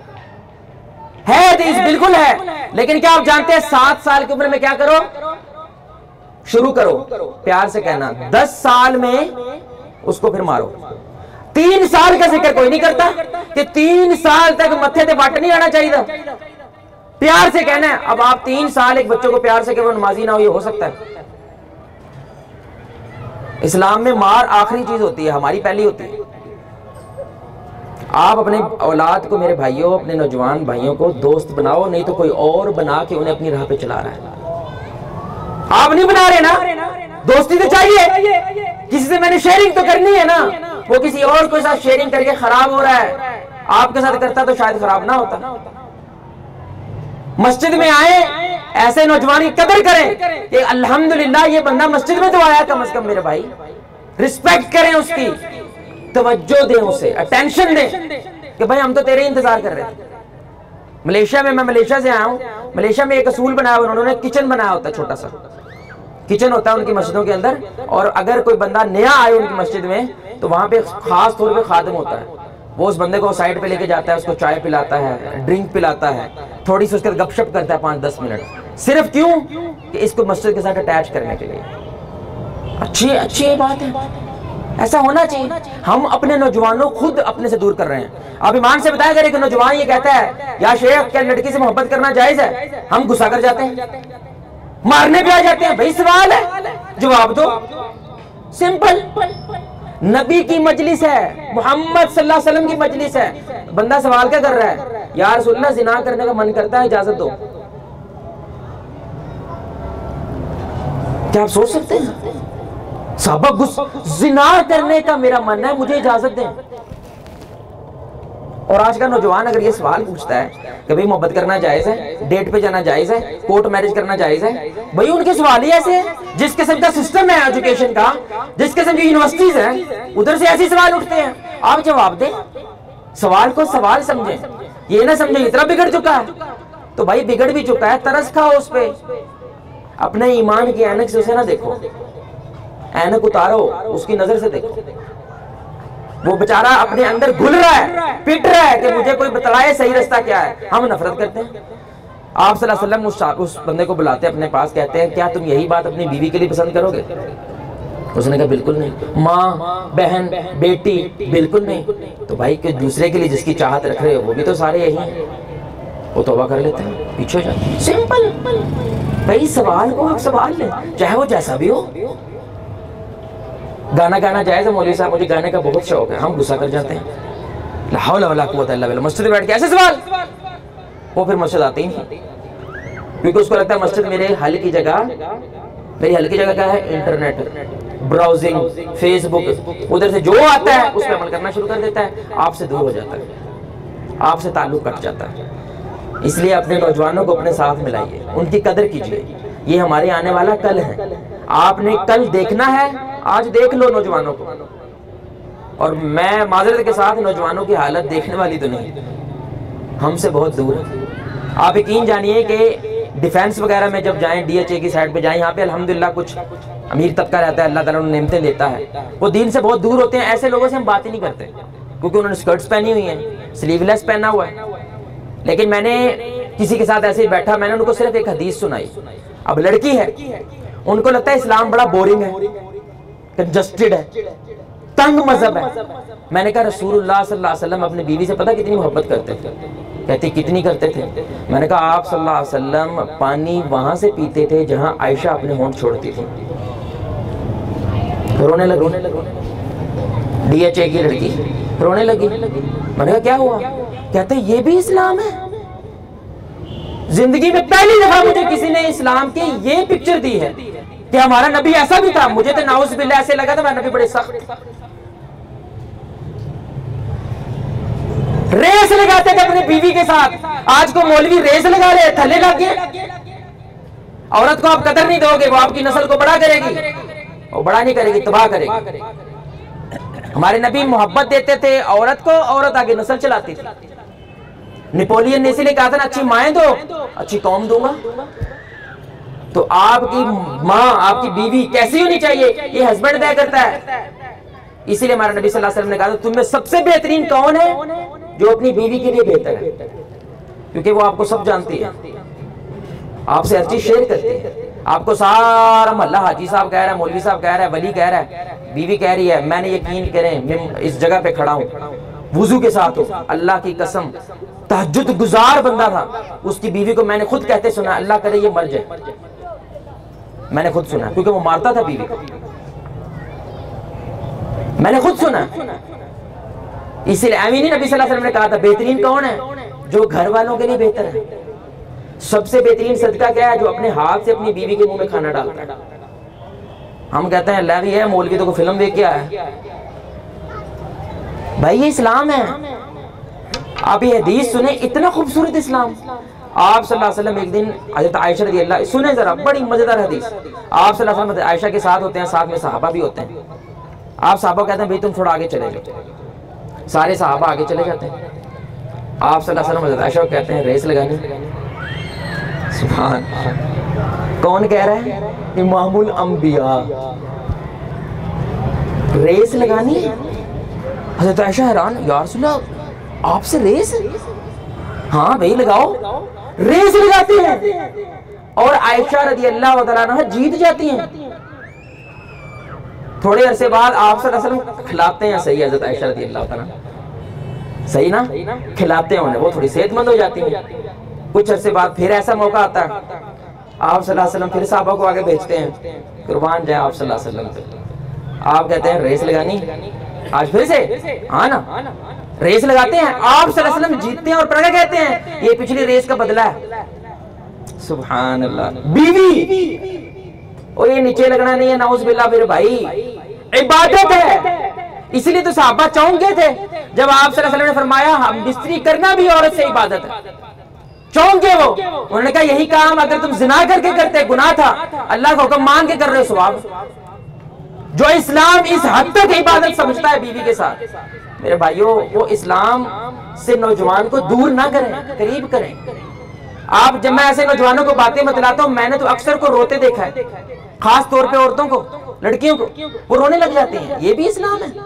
है, हदीस बिल्कुल है, लेकिन क्या आप जानते हैं 7 साल की उम्र में क्या करो? शुरू करो प्यार से कहना, 10 साल में उसको फिर मारो। 3 साल का जिक्र कोई नहीं करता कि 3 साल तक मत्थे पे वाट नहीं आना चाहिए, प्यार से कहना है। अब आप 3 साल एक बच्चों को प्यार से कह, वो नमाजी ना हो, ये हो सकता है? इस्लाम में मार आखिरी चीज होती है, हमारी पहली होती है। आप अपने औलाद को, मेरे भाइयों, अपने नौजवान भाइयों को दोस्त बनाओ, नहीं तो कोई और बना के उन्हें अपनी राह पे चला रहा है। आप नहीं बना रहे ना, दोस्ती तो चाहिए, किसी से मैंने शेयरिंग तो करनी है ना। वो किसी और के साथ शेयरिंग करके खराब हो रहा है, आपके साथ करता तो शायद खराब ना होता। मस्जिद में आए, ऐसे नौजवान की कदर करें कि अल्हम्दुलिल्लाह ये बंदा मस्जिद में तो आया, कम से कम मेरे भाई रिस्पेक्ट करें उसकी, तवज्जो दें उसे, अटेंशन दें कि भाई हम तो तेरे इंतजार कर रहे थे। मलेशिया में, मैं मलेशिया से आया हूं, मलेशिया में एक असूल बनाया उन्होंने, किचन बनाया होता है, छोटा सा किचन होता है उनकी मस्जिदों के अंदर, और अगर कोई बंदा नया आए उनकी मस्जिद में, तो वहां पे खास तौर पे खादिम होता है, वो उस बंदे को साइड पे लेके जाता है, उसको चाय पिलाता है, ड्रिंक पिलाता है, थोड़ी सी उसके गपशप करता है 5-10 मिनट। सिर्फ क्यों? कि इसको मस्जिद के साथ अटैच करने के लिए। अच्छी बात है, ऐसा होना चाहिए। हम अपने नौजवानों खुद अपने से दूर कर रहे हैं। आप ईमान से बताया, अगर एक नौजवान ये कहता है या शेख क्या लड़की से मोहब्बत करना जायज है, हम गुस्सा कर जाते हैं, मारने भी आ जाते हैं। भाई सवाल है, जवाब दो, सिंपल। नबी की मजलिस है, मोहम्मद सल्लल्लाहु अलैहि वसल्लम की मजलिस है, बंदा सवाल क्या कर रहा है? या रसूलुल्लाह, जिना करने का मन करता है, इजाजत दो। क्या आप सोच सकते हैं? साहबा जिना करने का मेरा मन है, मुझे इजाजत दें। और आज का नौजवान अगर ये सवाल पूछता है कि भाई मोहब्बत करना जायज है, डेट पे जाना जायज है, कोर्ट मैरिज करना जायज है, भाई उनके सवाल ही ऐसे हैं। जिस किस्म का सिस्टम है एजुकेशन का, जिस किस्म की यूनिवर्सिटीज हैं, उधर से ऐसे सवाल उठते हैं। आप जवाब दें, सवाल को सवाल समझें, ये ना समझे इतना बिगड़ चुका है तो भाई बिगड़ भी चुका है, तरस खाओ उस पे। अपने ईमान की ऐनक से उसे ना देखो, ऐनक उतारो, उसकी नजर से देखो। वो बेचारा अपने अंदर घुल रहा है, पिट रहा है कि मुझे कोई बतलाए सही रास्ता क्या है। हम नफरत करते हैं। आप सल्लल्लाहु अलैहि वसल्लम उस बंदे को बुलाते हैं अपने पास, कहते हैं क्या तुम यही बात अपनी बीवी के लिए पसंद करोगे? उसने कहा बिल्कुल नहीं। माँ, बहन, बेटी, बिल्कुल नहीं। तो भाई कि दूसरे के लिए जिसकी चाहत रख रहे हो वो भी तो सारे यही हैं, वो तौबा कर लेते हैं, पीछे हो जाते हैं। सिंपल भाई, सवाल को आप सवाल लें, चाहे वो जैसा भी हो। गाना गाना जायज़ है मौलवी साहब, मुझे गाने का बहुत शौक है, हम गुस्सा कर जाते हैं। ला हौला वला कुव्वता इल्ला बिल्लाह। मस्जिद में बैठ के ऐसे सवाल, वो फिर मस्जिद आती ही नहीं, क्योंकि उसको लगता है मस्जिद मेरे हल की जगह। मेरी हल की जगह क्या है? इंटरनेट, ब्राउजिंग, फेसबुक, उधर से जो आता है उस पर अमल करना शुरू कर देता है, आपसे दूर हो जाता है, आपसे ताल्लुक कट जाता है। इसलिए अपने नौजवानों को अपने साथ मिलाइए, उनकी कदर कीजिए। ये हमारे आने वाला कल है, आपने कल देखना है, आज देख लो नौजवानों को। और मैं माजरत के साथ नौजवानों की हालत देखने वाली तो नहीं, हमसे बहुत दूर है। आप यकीन जानिए कि डिफेंस वगैरह में जब जाएं, डीएचए की साइड पे जाएं, यहाँ पे अल्हम्दुलिल्लाह कुछ अमीर तबका रहता है, अल्लाह ताला उन्हें नेमतें देता है, वो दीन से बहुत दूर होते हैं। ऐसे लोगों से हम बात ही नहीं करते, क्योंकि उन्होंने स्कर्ट्स पहनी हुई हैं, स्लीवलेस पहना हुआ है। लेकिन मैंने किसी के साथ ऐसे ही बैठा, मैंने उनको सिर्फ एक हदीस सुनाई। अब लड़की है, उनको लगता है इस्लाम बड़ा बोरिंग है, कंजस्टेड है, तंग मजहब है। मैंने कहा रसूलुल्लाह सल्लल्लाहु अलैहि वसल्लम अपनी बीवी से पता कितनी मोहब्बत करते थे? कहती कितनी करते थे? मैंने कहा आप सल्लल्लाहु अलैहि वसल्लम पानी वहां से पीते थे जहां आयशा अपने होंठ छोड़ती थी। रोने लगी, डीएचए की लड़की रोने लगी। मैंने कहा क्या हुआ? कहते ये भी इस्लाम है। जिंदगी में पहली दफा मुझे किसी ने इस्लाम की ये पिक्चर दी है कि हमारा नबी ऐसा भी था। मुझे तो नाउज़ बिल्लाह ऐसे लगा था मेरा नबी बड़े सख्त, रेस लगाते थे अपनी बीवी के साथ। आज को मौलवी रेस लगा रहे, थले लग गए। औरत को आप कदर नहीं दोगे, वो आपकी नस्ल को बड़ा करेगी, वो बड़ा नहीं करेगी, तबाह करेगी। हमारे नबी मोहब्बत देते थे औरत को, औरत आगे नस्ल चलाती थी। नेपोलियन ने इसीलिए कहा था ना अच्छी माएं दो, अच्छी कौम दूंगा। तो आपकी माँ, आपकी बीवी कैसी होनी चाहिए, ये हस्बैंड तय करता है। इसीलिए हमारे नबी सल्लल्लाहु अलैहि वसल्लम ने कहा तुम में सबसे बेहतरीन कौन है? जो अपनी बीवी के लिए बेहतर है, क्योंकि वो आपको सब जानती है, आपसे हर चीज शेयर करती है। आपको सारा मोहल्ला हाजी साहब कह रहा है, मौलवी साहब कह रहा है, वली कह रहा है, बीवी कह रही है मैंने यकीन करें मैं इस जगह पे खड़ा हूँ, वुजू के साथ हूँ, अल्लाह की कसम तहज्जुद गुजार बंदा था, उसकी बीवी को मैंने खुद कहते सुना अल्लाह करे ये मर जाए। मैंने खुद सुना, क्योंकि वो मारता था बीवी को, मैंने खुद सुना। इसलिए आमीनी नबी सल्लल्लाहु अलैहि वसल्लम ने कहा था बेहतरीन कौन है? जो घर वालों के लिए बेहतर है। सबसे बेहतरीन सदका क्या है? जो अपने हाथ से अपनी बीवी के मुंह में खाना डालता है। हम कहते हैं अल्लाह भी है, मौलवी तो को फिल्म देख के आया। भाई ये इस्लाम है। आप ये हदीस सुने, इतना खूबसूरत इस्लाम। आप सल्लल्लाहु अलैहि वसल्लम एक दिन हज़रत आयशा रज़ी अल्लाह, सुने जरा, बड़ी मजेदार हदीस। आप सल्लल्लाहु अलैहि वसल्लम आयशा के साथ होते हैं, साथ में सहाबा भी होते हैं। आप सहाबा कहते हैं भाई तुम थोड़ा आगे चले जाओ, सारे सहाबा आगे चले जाते हैं। आप सल्लल्लाहु अलैहि वसल्लम हज़रत आयशा को कहते हैं रेस लगानी। सुभान, कौन कह रहा है? इमामुल अंबिया, रेस लगानी। हज़रत आयशा हैरान, या रसूलल्लाह आपसे रेस? हाँ भाई लगाओ। रेस लगाती हैं और आयशा रज़ी अल्लाह तआला अन्हा जीत जाती हैं। थोड़े अरसे बाद आप सल्लल्लाहु अलैहि वसल्लम खिलाते हैं, सही हज़रत आयशा रज़ी अल्लाह तआला, सही ना, खिलाते हैं उन्हें, वो थोड़ी सेहतमंद हो जाती है। कुछ अरसे बाद फिर ऐसा मौका आता है, आप सल्लल्लाहु अलैहि वसल्लम फिर सहाबा को आगे भेजते हैं, कुर्बान जाए आप सल्लल्लाहु अलैहि वसल्लम। आप कहते हैं रेस लगानी, आज फिर से, हाँ ना, रेस लगाते हैं। आप सल्लल्लाहु अलैहि वसल्लम जीतते हैं और प्रजा कहते हैं ये पिछली रेस का बदला है। सुभान अल्लाह। बीवी और ये नीचे लगना नहीं है, नाउज़ बिल्लाह। मेरे भाई इबादत है, इसलिए तो सहाबा चौंक गए थे जब आप सल्लल्लाहु अलैहि वसल्लम ने फरमाया हम बिस्तरी करना भी औरत से इबादत है। चौंक गए वो, उन्होंने कहा यही काम अगर तुम जिना करके करते गुनाह था, अल्लाह का हुक्म मान के कर रहे हो सवाब। जो इस्लाम इस हद तक इबादत समझता है बीवी के साथ, मेरे भाइयों, वो इस्लाम से नौजवान को दूर ना करें, करीब करें। आप जब मैं ऐसे नौजवानों को बातें बतलाता हूं, मैंने तो अक्सर को रोते देखा है, खास तौर पे औरतों को, लड़कियों को, वो रोने लग जाती हैं। ये भी इस्लाम है।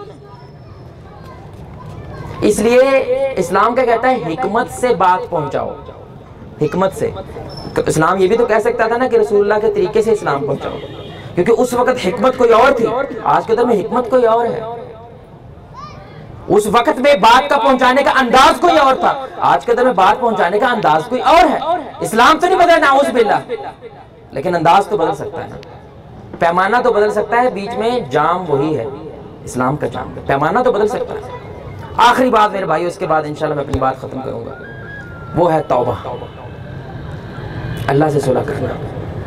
इसलिए इस्लाम क्या कहता है, हिकमत से बात पहुंचाओ, हिकमत से। तो इस्लाम ये भी तो कह सकता था ना कि रसूलुल्लाह के तरीके से इस्लाम पहुंचाओ, क्योंकि उस वक्त हिकमत कोई और थी, आज के दौर में हिकमत कोई और है। उस वक्त में बात का पहुंचाने का अंदाज कोई और था, आज के दौर में बात पहुंचाने का अंदाज कोई और है। इस्लाम तो नहीं बदला, नाउज़ बिल्लाह, लेकिन अंदाज तो बदल सकता है ना, पैमाना तो बदल सकता है। बीच में जाम वही है, इस्लाम का जाम, पैमाना तो बदल सकता है। आखिरी बात मेरे भाई, उसके बाद इंशाल्लाह मैं अपनी बात खत्म करूंगा, वो है तौबा, अल्लाह से सुलह करना।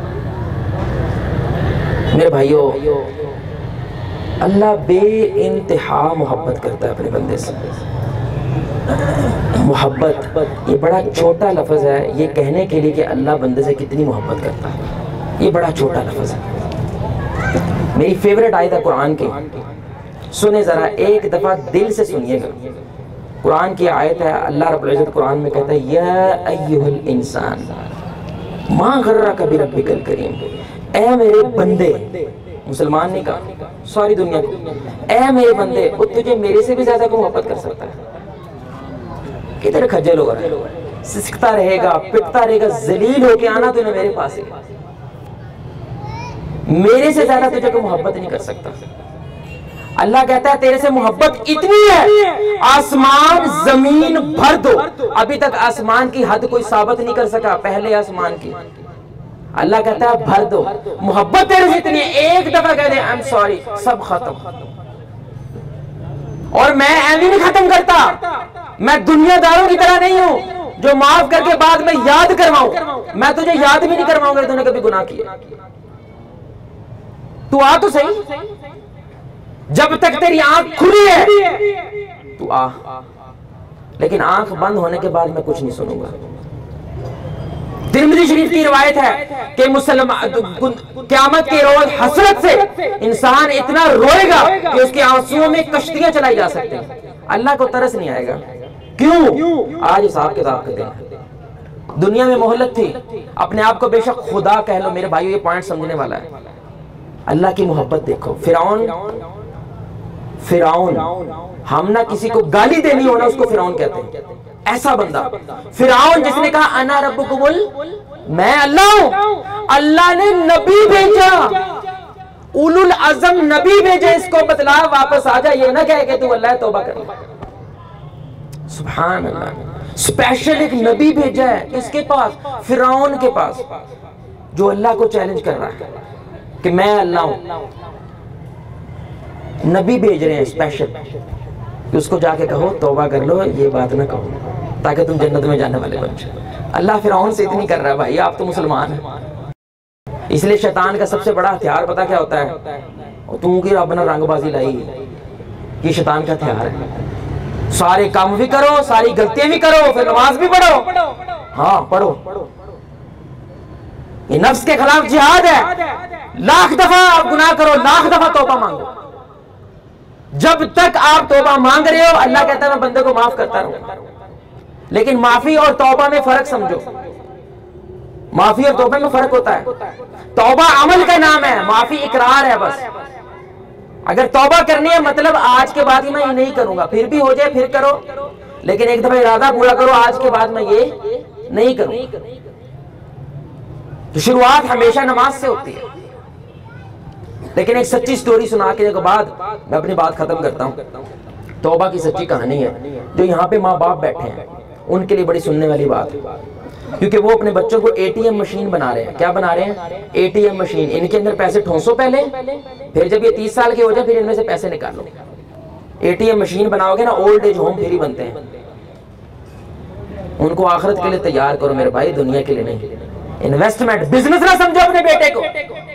मेरे भाइयों, अल्लाह बे इंतहा मोहब्बत करता है अपने बंदे से। मोहब्बत ये बड़ा छोटा लफ्ज़ है, ये कहने के लिए कि अल्लाह बंदे से कितनी मोहब्बत करता है, ये बड़ा छोटा लफ्ज़ है। मेरी फेवरेट आयत है कुरान की, सुने ज़रा, एक दफ़ा दिल से सुनिएगा। कुरान की आयत है, अल्लाह रब्बुल इज़्ज़त कुरान में कहता है, या अय्युहल इंसान मा गर्रका बिरब्बिकल करीम, ऐ मेरे बंदे, मुसलमान ने कहा, सारी दुनिया को, ऐ मेरे बंदे, वो तुझे मेरे से भी ज्यादा को मोहब्बत कर सकता है। किधर खज्जल हो रहा है, सिसकता रहेगा, पिटता रहेगा, जलील होके आना तूने मेरे पास है, मेरे से ज्यादा तुझे को मोहब्बत नहीं कर सकता। अल्लाह कहता है तेरे से मोहब्बत इतनी है, आसमान जमीन भर दो। अभी तक आसमान की हद कोई साबित नहीं कर सका, पहले आसमान की। अल्लाह कहता है भर दो, मोहब्बत तेरे से इतनी है, एक दफा कह दे आई एम सॉरी, सब खत्म। और मैं ऐवी नहीं खत्म करता, मैं दुनियादारों की तरह नहीं हूं जो माफ करके बाद में याद करवाऊं। मैं तुझे याद भी नहीं करवाऊंगा तूने कभी गुनाह किया। तू आ तो सही, जब तक तेरी आंख खुली है तू आ, लेकिन आंख बंद होने के बाद मैं कुछ नहीं सुनूंगा। तिरमिज़ी शरीफ की रिवायत है कि मुसलमान क़यामत के रोज हसरत से इंसान इतना रोएगा कि उसके आंसुओं में कश्तियां चलाई जा सकती हैं। अल्लाह को तरस नहीं आएगा। क्यों? आज हिसाब किताब का दिन है। दुनिया में मोहलत थी, अपने आप को बेशक खुदा कह लो। मेरे भाइयों, ये पॉइंट समझने वाला है। अल्लाह की मोहब्बत देखो। फिरौन, हम ना किसी को गाली देनी हो ना उसको फिरौन कहते हैं। ऐसा बंदा फिरौन जिसने कहा अना रब्बुकुमुल, मैं अल्लाह हूं। अल्लाह ने नबी भेजा, उलुल अज़म नबी भेजे, इसको बतला वापस आ जा, ये ना कहे कि तू अल्लाह है, तौबा कर। सुभान अल्लाह, स्पेशल एक नबी भेजा है इसके पास, फिरौन के पास, जो अल्लाह को चैलेंज कर रहा है कि मैं अल्लाह हूं। नबी भेज रहे हैं स्पेशल कि उसको जाके कहो तौबा कर लो, ये बात ना कहो ताकि तुम जन्नत में जाने वाले बन जाओ। अल्लाह फिरौन से इतनी कर रहा है। भाई आप तो मुसलमान हैं, इसलिए शैतान का सबसे बड़ा हथियार पता क्या होता है? तू की रब ने रंगबाजी लाई, ये शैतान का हथियार है। सारे काम भी करो, सारी गलतियां भी करो, फिर नमाज भी पढ़ो। हाँ पढ़ो, ये नफ्स के खिलाफ जिहाद है। लाख दफा आप गुनाह करो, लाख दफा तौबा मांगो। जब तक आप तौबा मांग रहे हो, अल्लाह कहता है मैं बंदे को माफ करता रहूंगा। लेकिन माफी और तौबा में फर्क समझो। माफी और तौबा में फर्क होता है। तौबा अमल का नाम है, माफी इकरार है बस। अगर तौबा करनी है मतलब आज के बाद ही मैं ये नहीं करूंगा, फिर भी हो जाए फिर करो, लेकिन एक दफा इरादा पूरा करो आज के बाद मैं ये नहीं करूंगा। तो शुरुआत हमेशा नमाज से होती है। लेकिन एक सच्ची स्टोरी सुना के बाद मैं अपनी बात खत्म करता हूं। तौबा की सच्ची कहानी है। जो यहाँ पे माँ बाप बैठे हैं उनके लिए बड़ी सुनने वाली बात है, क्योंकि वो अपने बच्चों को एटीएम मशीन बना रहे हैं। क्या बना रहे हैं? ATM machine. इनके अंदर पैसे ठोंसो पहले, फिर जब ये 30 साल के हो जाए फिर इनमें से पैसे निकालो। एटीएम मशीन बनाओगे ना, ओल्ड एज होम फ्री बनते हैं। उनको आखिरत के लिए तैयार करो मेरे भाई, दुनिया के लिए नहीं। इन्वेस्टमेंट, बिजनेस ना समझो अपने बेटे को।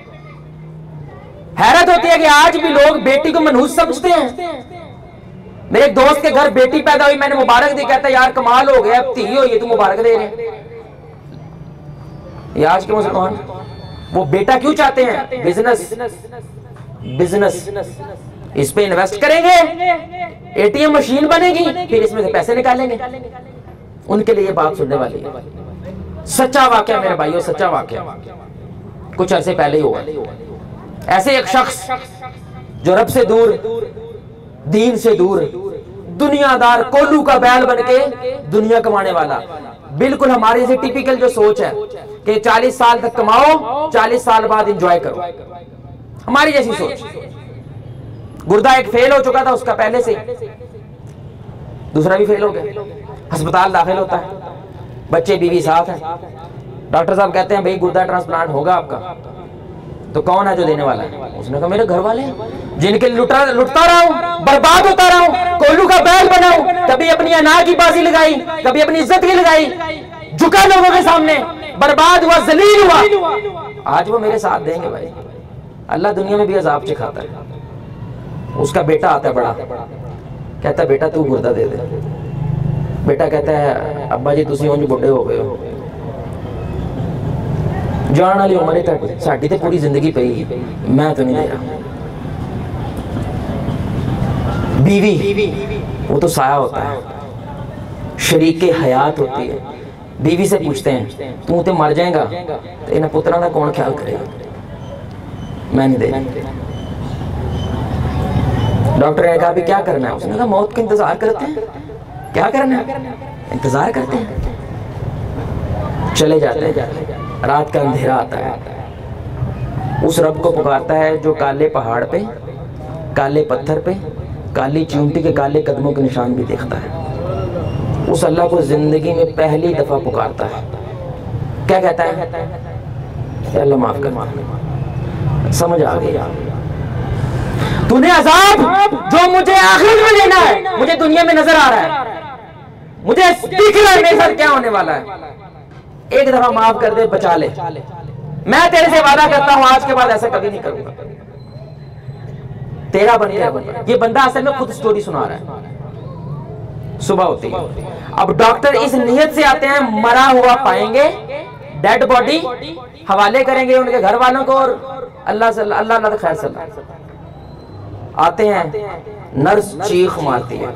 हैरत होती है कि आज भी लोग बेटी को मनहूस समझते हैं। मेरे एक दोस्त के घर बेटी पैदा हुई, मैंने मुबारक दी, कहता यार कमाल हो गया, अब धी हो ये तू मुबारक दे रहे हैं। ये आज के मुसलमान वो बेटा क्यों चाहते हैं? Business, business. इस पे इन्वेस्ट करेंगे, एटीएम मशीन बनेगी, फिर इसमें से पैसे निकालेंगे। उनके लिए ये बात सुनने वाली है। सच्चा वाकया मेरे भाइयों, सच्चा वाकया कुछ अरसे पहले ही हुआ। ऐसे एक शख्स जो रब से दूर, दीन से दूर, दुनियादार, कोल्लू का बैल बनके दुनिया कमाने वाला, बिल्कुल हमारी से टिपिकल जो सोच है कि 40 साल तक कमाओ, 40 साल बाद एंजॉय करो, हमारी जैसी सोच। गुर्दा एक फेल हो चुका था उसका पहले से, दूसरा भी फेल हो गया, अस्पताल दाखिल होता है, बच्चे बीवी साथ है, डॉक्टर साहब कहते हैं भाई गुर्दा ट्रांसप्लांट होगा आपका, तो कौन है जो देने वाला है? उसने कहा मेरे घर वाले हैं, जिनके लुटता रहा हूं, बर्बाद होता रहा हूं, कोल्लू का बैल बना हूं, कभी अपनी अनाज की बाजी लगाई, कभी अपनी इज्जत की लगाई, झुका लोगों के सामने, बर्बाद हुआ, जलील हुआ, आज वो मेरे साथ देंगे भाई। अल्लाह दुनिया में भी अजाब सिखाता है। उसका बेटा आता है बड़ा, कहता है बेटा तू गुर्दा दे दे। बेटा कहता है अब्बा जी तुसी उंज बुढ़े हो गए हो, जान वाली उम्र है तुहाडी, साडी ते पूरी जिंदगी पई, मैं तो नहीं दे रहा। बीवी वो तो साया होता है, शरीके हयात होती है। बीवी से पूछते हैं तू तो मर जाएगा तो इन्हें पुत्रा का कौन ख्याल करेगा? मैं नहीं दे रहा। डॉक्टर ने कहा अभी क्या करना है? उसने कहा मौत का इंतजार करते हैं। क्या करना है? इंतजार करते हैं। चले जाते हैं, रात का अंधेरा आता है, उस रब को पुकारता है जो काले पहाड़ पे, काले पत्थर पे, काली चींटी के काले कदमों के निशान भी देखता है। उस अल्लाह को जिंदगी में पहली दफा पुकारता है। क्या कहता है? अल्लाह माफ कर, समझ आ गई, तूने अजाब जो मुझे आखिरत में लेना है मुझे दुनिया में नजर आ रहा है, मुझे दिख रहा है मेरे साथ क्या होने वाला है। एक दफा माफ कर दे, बचा ले। मैं तेरे से वादा करता हूं आज के बाद ऐसा कभी नहीं करूंगा, तेरा बन गया। ये बंदा असल में खुद स्टोरी सुना रहा है। सुबह होती है, अब डॉक्टर इस नियत से आते हैं मरा हुआ पाएंगे, डेड बॉडी हवाले करेंगे उनके घर वालों को, और अल्लाह खैर सल्लाह। आते हैं, नर्स चीख मारती है,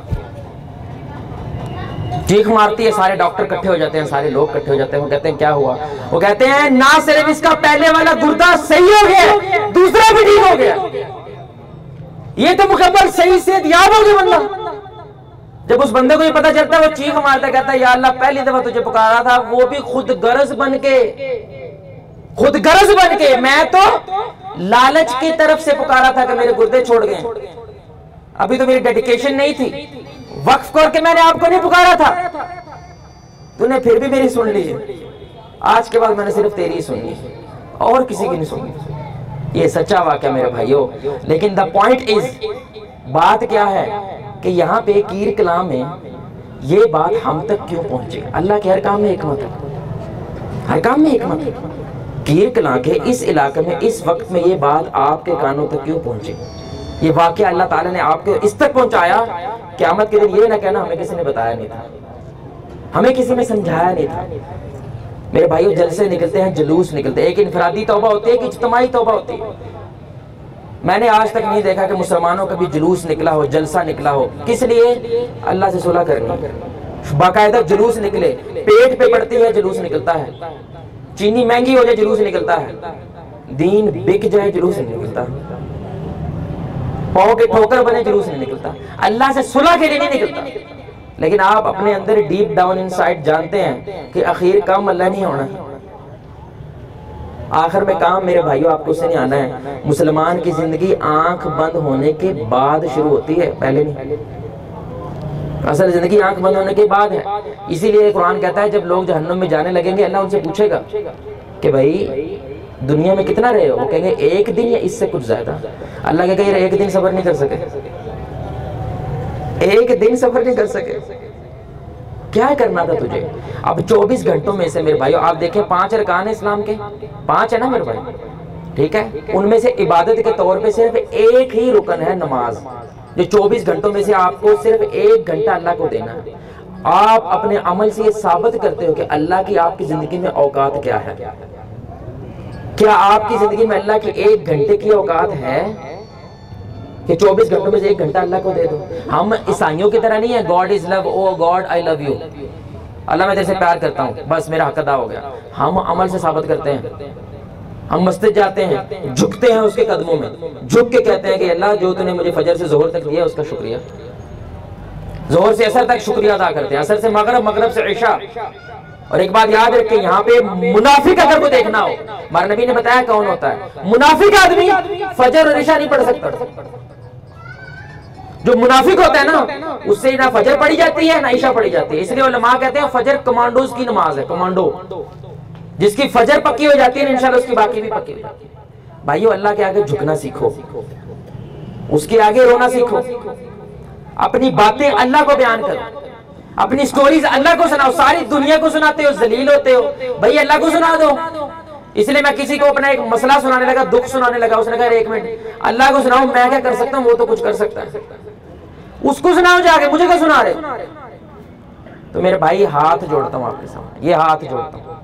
चीख मारती है, सारे डॉक्टर इकट्ठे हो जाते हैं, सारे लोग इकट्ठे हो जाते हैं। वो कहते हैं क्या हुआ? वो कहते हैं ना सिर्फ इसका पहले वाला गुर्दा सही हो गया, दूसरा भी ठीक हो गया, ये तो मुकम्मल सही से याद हो गया बंदा। जब उस बंदे को ये पता चलता है वो चीख मारता, कहता है या अल्लाह पहली दफा तुझे पुकारा था, वो भी खुद गरज बन के, मैं तो लालच की तरफ से पुकारा था कि मेरे गुर्दे छोड़ गए, अभी तो मेरी डेडिकेशन नहीं थी, वक्फ करके मैंने आपको नहीं पुकारा था, तूने फिर भी मेरी सुन ली है। आज के बाद मैंने सिर्फ तेरी ही सुननी, और किसी की नहीं सुननी। ये सच्चा वाकया मेरे भाइयों। लेकिन द पॉइंट इज, बात क्या है कि यहाँ पे कीर कलाम में ये बात हम तक क्यों पहुंचे? अल्लाह के हर काम में हिकमत है, हर काम में हिकमत है। कीर कलाम के इस इलाके में इस वक्त में ये बात आपके कानों तक क्यों पहुंची? ये वाकया अल्लाह ताला ने आपको इस तक पहुंचाया, क़यामत के दिन ये ना कहना हमें किसी ने बताया नहीं था, हमें किसी ने समझाया नहीं था। मेरे भाइयों, जलसे निकलते हैं, जुलूस निकलते हैं, एक इनफरादी तौबा होती है, एक इज्तिमाई तौबा होती है। मैंने आज तक नहीं देखा कि मुसलमानों का भी जुलूस निकला हो, जलसा निकला हो। किस लिए? अल्लाह से सुलह करनी। बाकायदा जुलूस निकले, पेट पे पड़ती है जुलूस निकलता है, चीनी महंगी हो जाए जुलूस निकलता है, दीन बिक जाए जुलूस नहीं निकलता, पाँव के ठोकर बने जुलूस नहीं निकलता, अल्लाह से सुलह के लिए नहीं निकलता। लेकिन आप अपने अंदर डीप डाउन इनसाइड जानते हैं कि आखिर काम अल्लाह नहीं होना, आखिर में काम मेरे भाइयों आपको उससे नहीं आना है। मुसलमान की जिंदगी आंख बंद होने के बाद शुरू होती है, पहले नहीं। असल जिंदगी आंख बंद होने के बाद है। इसीलिए कुरान कहता है जब लोग जहन्नुम में जाने लगेंगे, अल्लाह उनसे पूछेगा कि भाई दुनिया में कितना रहे हो? वो कहेंगे एक दिन या इससे कुछ ज्यादा। अल्लाह कहेगा यार एक दिन सब्र नहीं कर सके, एक दिन सब्र नहीं कर सके, क्या करना था तुझे? अब 24 घंटों में से मेरे भाइयों आप देखें 5 अरकान है इस्लाम के, 5 है ना मेरे भाई, ठीक है? उनमें से इबादत के तौर पे सिर्फ एक ही रुकन है नमाज, जो 24 घंटों में से आपको सिर्फ 1 घंटा अल्लाह को देना है। आप अपने अमल से ये साबित करते हो कि अल्लाह की आपकी जिंदगी में औकात क्या है। क्या आपकी जिंदगी में अल्लाह की 1 घंटे की औकात है कि 24 घंटों में से 1 घंटा अल्लाह को दे दो? हम ईसाइयों की तरह नहीं है, God is love, oh God I love you. Allah मैं तेरे से प्यार करता हूँ, बस मेरा हक अदा हो गया। हम अमल से साबित करते हैं। हम मस्जिद जाते हैं, झुकते हैं उसके कदमों में, झुक के कहते हैं कि अल्लाह जो तूने मुझे फजर से जोहर तक दिया उसका शुक्रिया। जोहर से असर तक शुक्रिया अदा करते हैं, असर से मगरब, मगरब से इशा। और एक बात याद रखें, यहाँ पे मुनाफिक अगर को देखना हो, हमारे नबी ने बताया कौन होता है। मुनाफिक आदमी फजर और इशा नहीं पढ़ सकता। जो मुनाफिक होता है ना, उससे ना फजर पढ़ी जाती है ना इशा पढ़ी जाती है। इसलिए उलमा कहते हैं फजर कमांडोज की नमाज है, कमांडो। जिसकी फजर पक्की हो जाती है इंशाल्लाह उसकी बाकी भी पक्की हो जाती है। भाइयों, अल्लाह के आगे झुकना सीखो, उसके आगे रोना सीखो, अपनी बातें अल्लाह को बयान करो, अपनी स्टोरीज अल्लाह को सुनाओ। सारी दुनिया को सुनाते हो, जलील होते हो, भाई अल्लाह को सुना दो। इसलिए मैं किसी को अपना एक मसला सुनाने लगा, दुख सुनाने लगा, उसने कहा एक मिनट अल्लाह को सुनाओ, मैं क्या कर सकता हूँ, वो तो कुछ कर सकता है, उसको सुनाओ जाके, मुझे क्या सुना रहे। तो मेरे भाई हाथ जोड़ता हूँ आपके सामने, ये हाथ जोड़ता हूँ।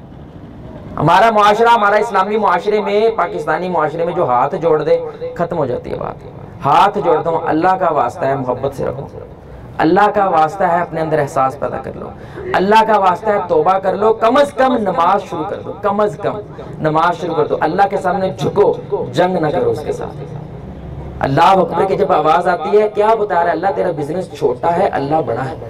हमारा मुआशरा, हमारा इस्लामी मुआशरे में, पाकिस्तानी मुआशरे में जो हाथ जोड़ दे खत्म हो जाती है बात। हाथ जोड़ता हूँ, अल्लाह का वास्ता है मोहब्बत से रखो, अल्लाह का वास्ता है अपने अंदर एहसास पैदा कर लो, अल्लाह का वास्ता है तौबा कर लो, कम अज कम नमाज शुरू कर दो, कम अज कम नमाज शुरू कर दो। अल्लाह के सामने झुको, जंग ना करो उसके साथ। अल्लाह अकबर की जब आवाज आती है, क्या बता रहा है अल्लाह, तेरा बिजनेस छोटा है, अल्लाह बड़ा है।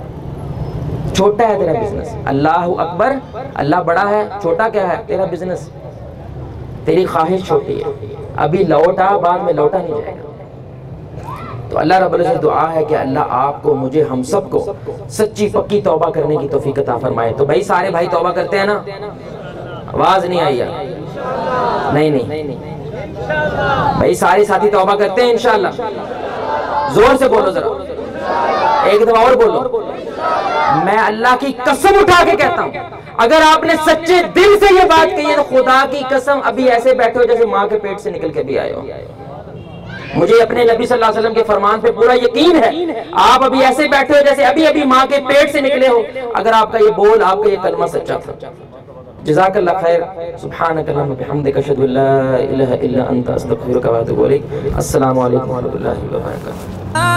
छोटा है तेरा बिजनेस, अल्लाह अकबर, अल्लाह बड़ा है, छोटा क्या है तेरा बिजनेस, तेरी ख्वाहिश छोटी है, अभी लौटा, बाद में लौटा नहीं जाएगा। तो अल्लाह रब्बुल इज्जत दुआ है कि अल्लाह आपको, मुझे, हम सबको सच्ची पक्की तौबा करने की तौफीक अता फरमाए। तो भाई सारे भाई तौबा करते हैं ना? आवाज नहीं आई यार, नहीं भाई, सारे साथी तौबा करते हैं इंशाअल्लाह। जोर से बोलो जरा, एक दफा और बोलो। मैं अल्लाह की कसम उठा के कहता हूं, अगर आपने सच्चे दिल से ये बात कही है तो खुदा की कसम अभी ऐसे बैठे हो जैसे माँ के पेट से निकल के भी आए हो। मुझे अपने नबी सल्लल्लाहु अलैहि वसल्लम के फरमान पे पूरा यकीन है, आप अभी ऐसे बैठे हो जैसे अभी अभी माँ के पेट से निकले हो, अगर आपका ये बोल, आपका ये कलमा सच्चा था। जज़ाकल्लाह खैर। सुब्हानकल्लाहुम्मा बिहम्दिका अशहदु अल्ला इलाहा इल्ला अंता अस्तगफिरुका व अतूबु इलैक। अस्सलामु अलैकुम व रहमतुल्लाहि व बरकातुहू।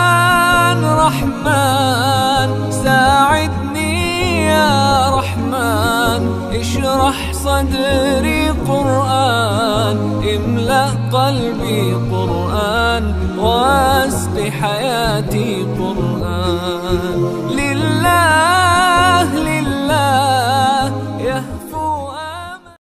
रहमान साइदनी या रहमान, इशरह सदरी कुरआन, इमला क़ल्बी कुरआन, वास्क़ि हयाती कुरआन। लिल्लाह